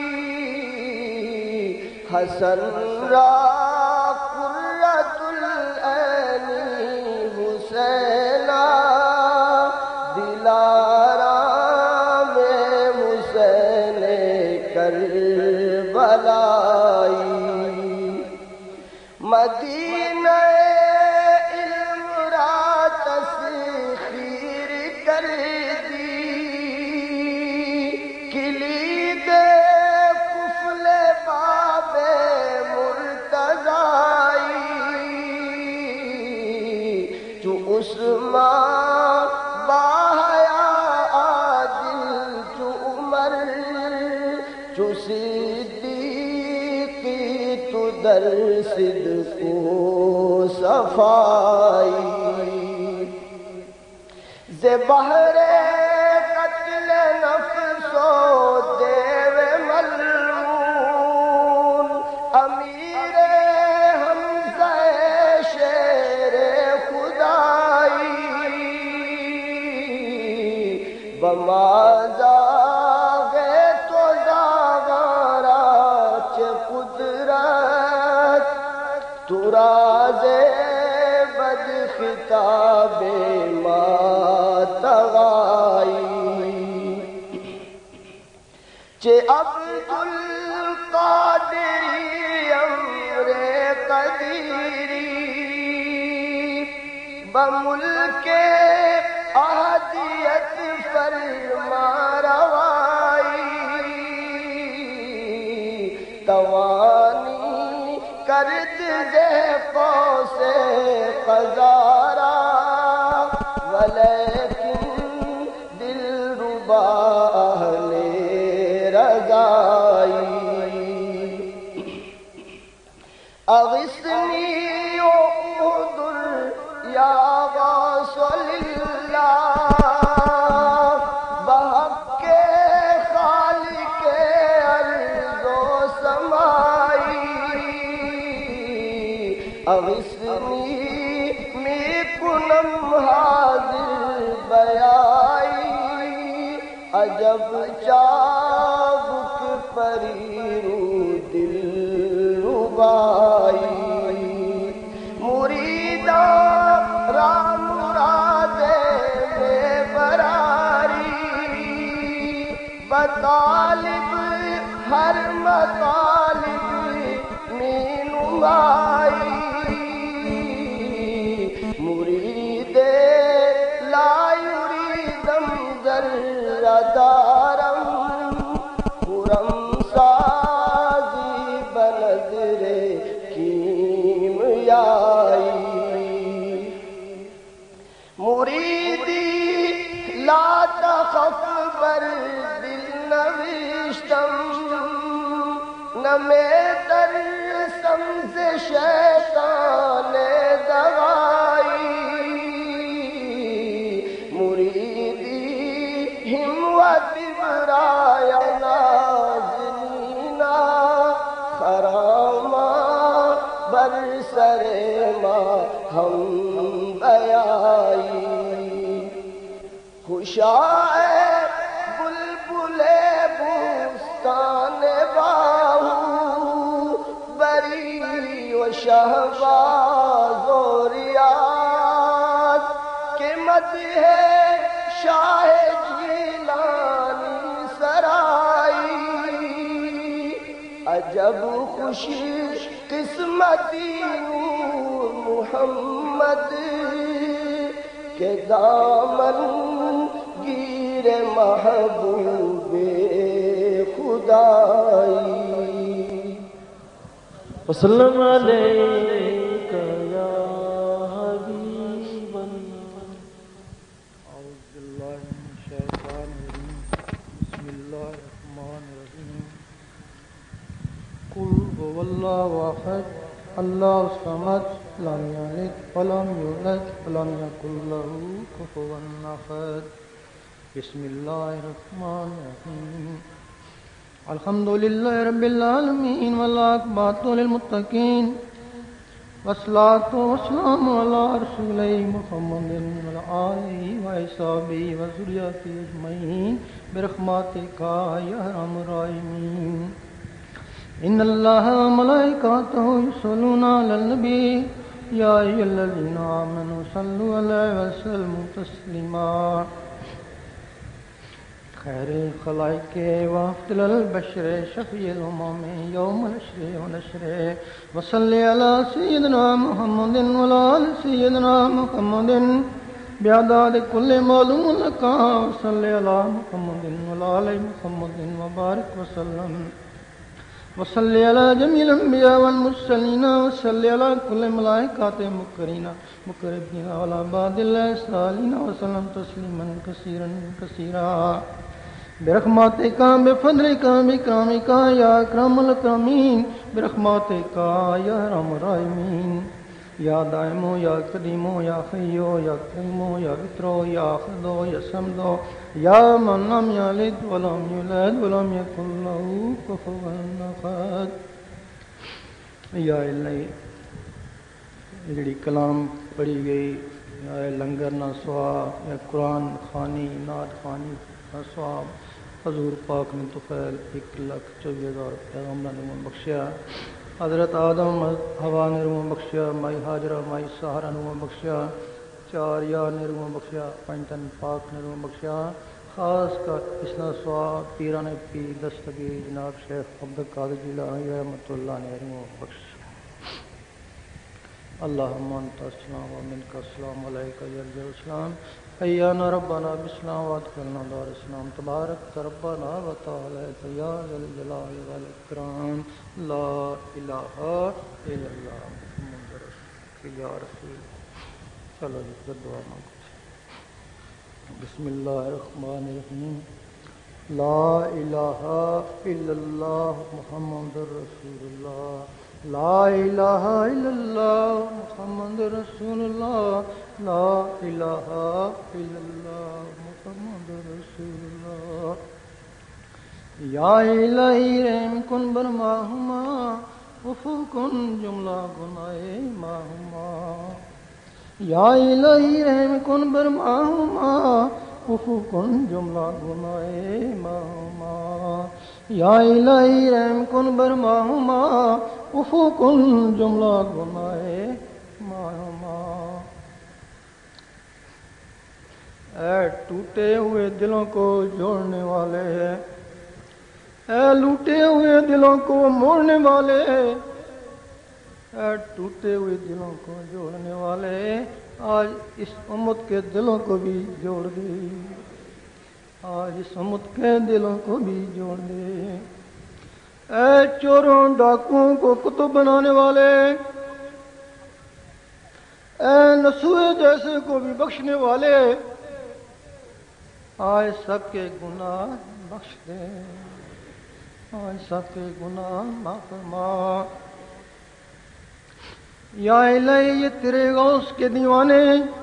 Speaker 7: حسن را قرۃ العین حسینہ دلارام حسین کربلائی مدینہ علم را تسخیر کر دی کلید قفل باب مرتضائی جو عثمان باحیا عادل جو عمر جو صدیقی تو در صدق و صفائی ز بحر قتل نفس و دیو ملعون امیر حمزہ شیر خدائی بمازا گے تو زاغارا چ قدرت تو راز بد خطاب ما تغائی چ عبد القادری امر قدیری بملک احدیت فرما روائی توانی کرد زیفوں سے قزارا ولیکن دل ربا اہل رضائی اغثنی اعذر یا غاث اللہ بحق خالق ارض و سمائی اغثنی می کنم حاضر بیائی عجب چابک پریرو دل ربائی مریدہ رام مراد میں براری بطالب ہر مطالب میں نمائی مرید لا یریدم ذرہ دارم خرم سازی بنظر کیمیائی مریدی لا تخف بر دل نوشتم نہ میں ترسم سے شیطان دوائی مریدی ہمت برایا نازنینا خراما بر سر ما ہم بیائی خوشائے بلبل بوستان باہو بری و شہباز و ریاض کے مدح شاہ جیلانی سرائی عجب خوشی قسمتی نور محمد کے دامن گیر محبوب خدائی
Speaker 12: وسلم علیک یا حبیب اللہ اعوذ باللہ من الشیطان الرجیم بسم اللہ الرحمن الرحیم قل هو اللہ احد اللہ الصمد لم یلد ولم یولد ولم یکن له کفوا احد بسم الله الرحمن الرحيم الحمد لله رب العالمين والعاقبة للمتقين والصلاة والسلام على رسوله محمد وعلى آله وصحبه وذريته أجمعين برحمتك يا أرحم الراحمين إن الله وملائكته يصلون على النبي يا أيها الذين آمنوا صلوا عليه وسلموا تسليما خير الخلائق وأفضل البشر شفيع الأمم يوم الحشر ونشر وصل على سيدنا محمد وعلى آل سيدنا محمد بعدد كل معلوم لك وصل على محمد وعلى آل محمد وبارك وسلم وصل على جميع الأنبياء والمرسلين وصل على كل ملائكة مقربين وعلى بعض الله الصالحين وسلم تسليما كثيرا كثيرا برحمتك بفضلك بكرامك يا أكرم الأكرمين برحمتك يا أرحم الراحمين يا دائم يا قديم يا حي يا قيوم يا بتر يا أحد يا صمد يا من لم يلد ولم يولد ولم يكن له كفوا أحد یا الہی جڑی کلام پڑھی گئی یا لنگر نہ ثواب یا قرآن خوانی نعت خوانی نہ ثواب حضور پاک نے طفیل 1,24,000 پیغمبر نے بخشیا حضرت آدم حوا نے روح بخشیا مائی حاجرہ مائی سہارا نے بخشیا 4 یار نے روح بخشیا 5 تن پاک نے روح بخشیا خاص کر اسنا ثواب پیران پیر دستگیر جناب شیخ عبدالقادر جیلانی رحمۃ اللہ نے روح بخشیا اللہم انت السلام و منک السلام علیکہ یرجع السلام حیانا ربنا بالسلام وادخلنا دار السلام تبارک ربنا و تعالی یا ذل الجلال والاکرام لا الہ الا اللہ محمد رسول یا رسول چلو جی دعا مانگو بسم اللہ الرحمن الرحیم لا الہ الا اللہ محمد رسول اللہ لا الہ الا اللہ محمد رسول اللہ لا الہ الا اللہ محمد رسول اللہ یا الہی رحم کن بر ماہما عفو کن جملہ گناہ ماہما یا الہی رحم کن بر ماہما عفو کن جملہ گناہ ماہما یا الہی رحم کن بر ماہما عفو کن جملہ گناہ ماہما اے ٹوٹے ہوئے دلوں کو جوڑنے والے اے لوٹے ہوئے دلوں کو موڑنے والے اے ٹوٹے ہوئے دلوں کو جوڑنے والے آج اس امت کے دلوں کو بھی جوڑ دے آج اس امت کے دلوں کو بھی جوڑ دے اے چوروں ڈاکوؤں کو کتب بنانے والے اے نسوئے جیسے کو بھی بخشنے والے آج سب کے گناہ بخش دے آج سب کے گناہ معاف فرما یا الہی یہ تیرے غوث کے دیوانے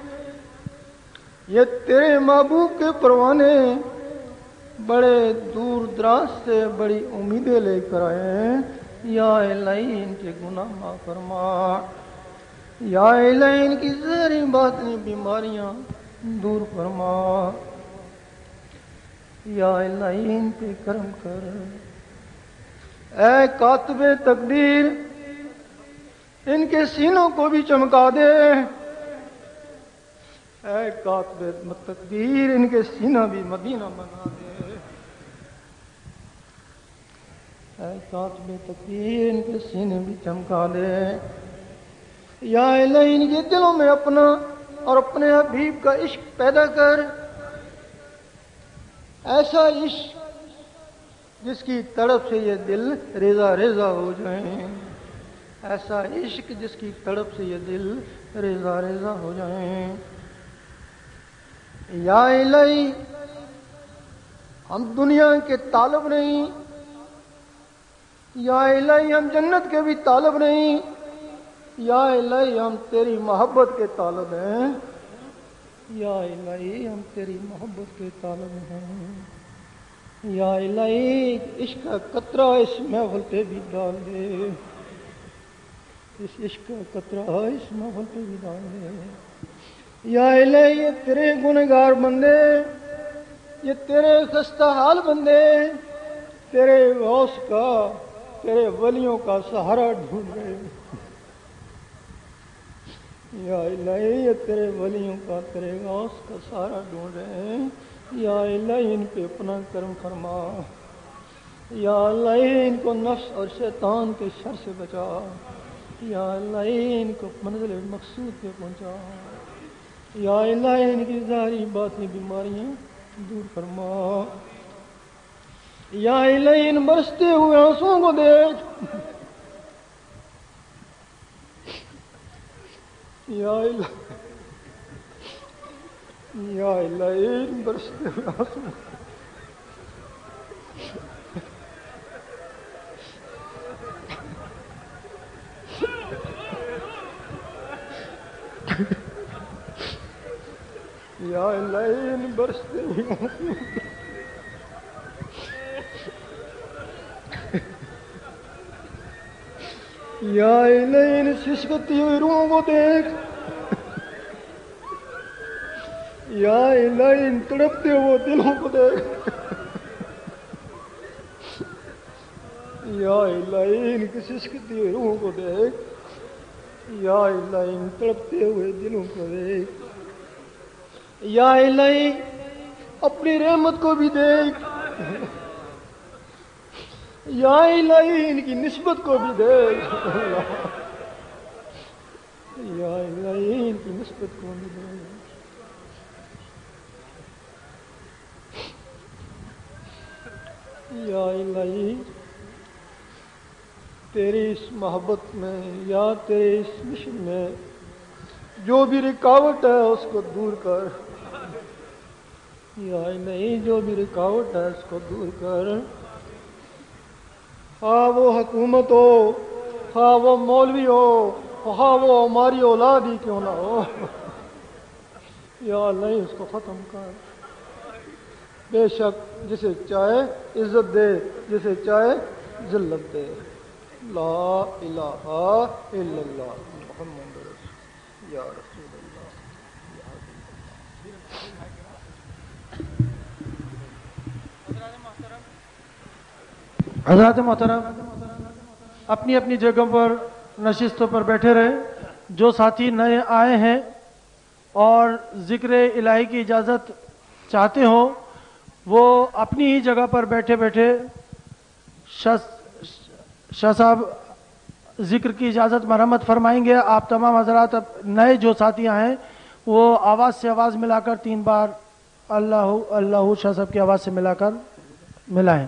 Speaker 12: یہ تیرے محبوب کے پروانے بڑے دور دراز سے بڑی امیدیں لے کر آئے ہیں یا الہی ان کے گناہ معاف فرما یا الہی ان کی ظاہری باطنی بیماریاں دور فرما یا الہی ان پہ کرم کر اے کاتب تقدیر ان کے سینوں کو بھی چمکا دے اے کاتب تقدیر ان کے سینہ بھی مدینہ بنا دے اے کاتب تقدیر ان کے سینے بھی چمکا دے یا الہی ان کے دلوں میں اپنا اور اپنے حبیب کا عشق پیدا کر ایسا عشق جس کی تڑپ سے یہ دل ریزہ ریزہ ہو جائیں ایسا عشق جس کی تڑپ سے یہ دل ریزہ ریزہ ہو جائیں یا الہی ہم دنیا کے طالب نہیں یا الہی ہم جنت کے بھی طالب نہیں یا الہی ہم تیری محبت کے طالب ہیں या इलाही हम तेरी मोहब्बत के तालब हैं, या इलाही इश्क का कतरा इस महफिल पे भी डाल दे, इस इश्क का कतरा इस महफिल पे भी डाल दे। या इलाही ये तेरे गुनहगार बंदे, ये तेरे खस्ता हाल बंदे तेरे गौस का, तेरे वलियों का सहारा ढूंढ रहे। या इलाही ये तेरे वलियों का, तेरे गौस का सहारा ढूंढ रहे हैं। या इलाही इन पे अपना कर्म फरमा, या इलाही इनको नफ्स और शैतान के शर से बचा, या इलाही इनको मंजिल मकसूद पे पहुंचा, या इलाही इनकी ज़ाहिरी बातनी बीमारियां दूर फरमा। या इलाही इन बरसते हुए आंसुओं को देख, या इलाही इन बरसते हुए आंसुओं या इलाही इन बरसते हुए आंसुओं या इलाही इन सिसकती हुई रूहों को देख, या इलाही इन तड़पते हुए दिलों को देख, या इलाही इनकी सिसकती हुई रूहों को देख, या इलाही इन तड़पते हुए दिलों को देख। या इलाही अपनी रहमत को भी देख, या इलाही इनकी निस्बत को भी देख, या इलाही इनकी निस्बत को भी देख। या इलाही तेरी इस मोहब्बत में या तेरे इस मिशन में जो भी रुकावट है उसको दूर कर। या इलाही जो भी रुकावट है उसको दूर कर। हाँ वो हुकूमत हो, हाँ वो मौलवी हो, हाँ वो हमारी औलाद ही क्यों ना हो, या नहीं उसको ख़त्म कर। बेशक जिसे चाहे इज्जत दे, जिसे चाहे जिल्लत दे। ला इलाहा इल्लल्लाह मुहम्मद रसूल या रसूलल्लाह।
Speaker 10: हज़रात मोहतरम अपनी अपनी जगहों पर नशिस्तों पर बैठे रहे। जो साथी नए आए हैं और ज़िक्र इलाही की इजाज़त चाहते हो वो अपनी ही जगह पर बैठे बैठे शाह साहब ज़िक्र की इजाज़त मरम्मत फरमाएंगे। आप तमाम हज़रात नए जो साथियाँ हैं वो आवाज़ से आवाज़ मिलाकर 3 बार अल्लाहु अल्लाहु शाह साहब की आवाज़ से मिलाकर मिलाएं।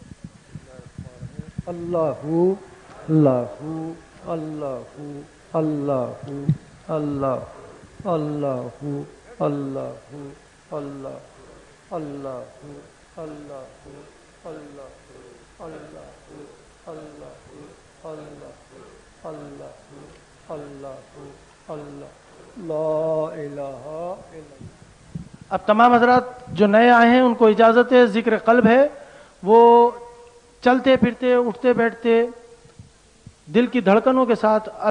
Speaker 10: अल्लाहु अल्लाहु अल्लाहु अल्लाहु अल्लाहु अल्लाहु अल्लाहु अल्लाहु अल्लाहु अल्लाहु अल्लाहु अल्लाहु अल्लाहु अल्लाहु अल्लाहु अल्लाहु अल्लाहु ला इलाहा इल्लल्लाह। अब तमाम हज़रात जो नए आए हैं उनको इजाज़त है। ज़िक्र क़ल्ब है, वो चलते फिरते उठते बैठते दिल की धड़कनों के साथ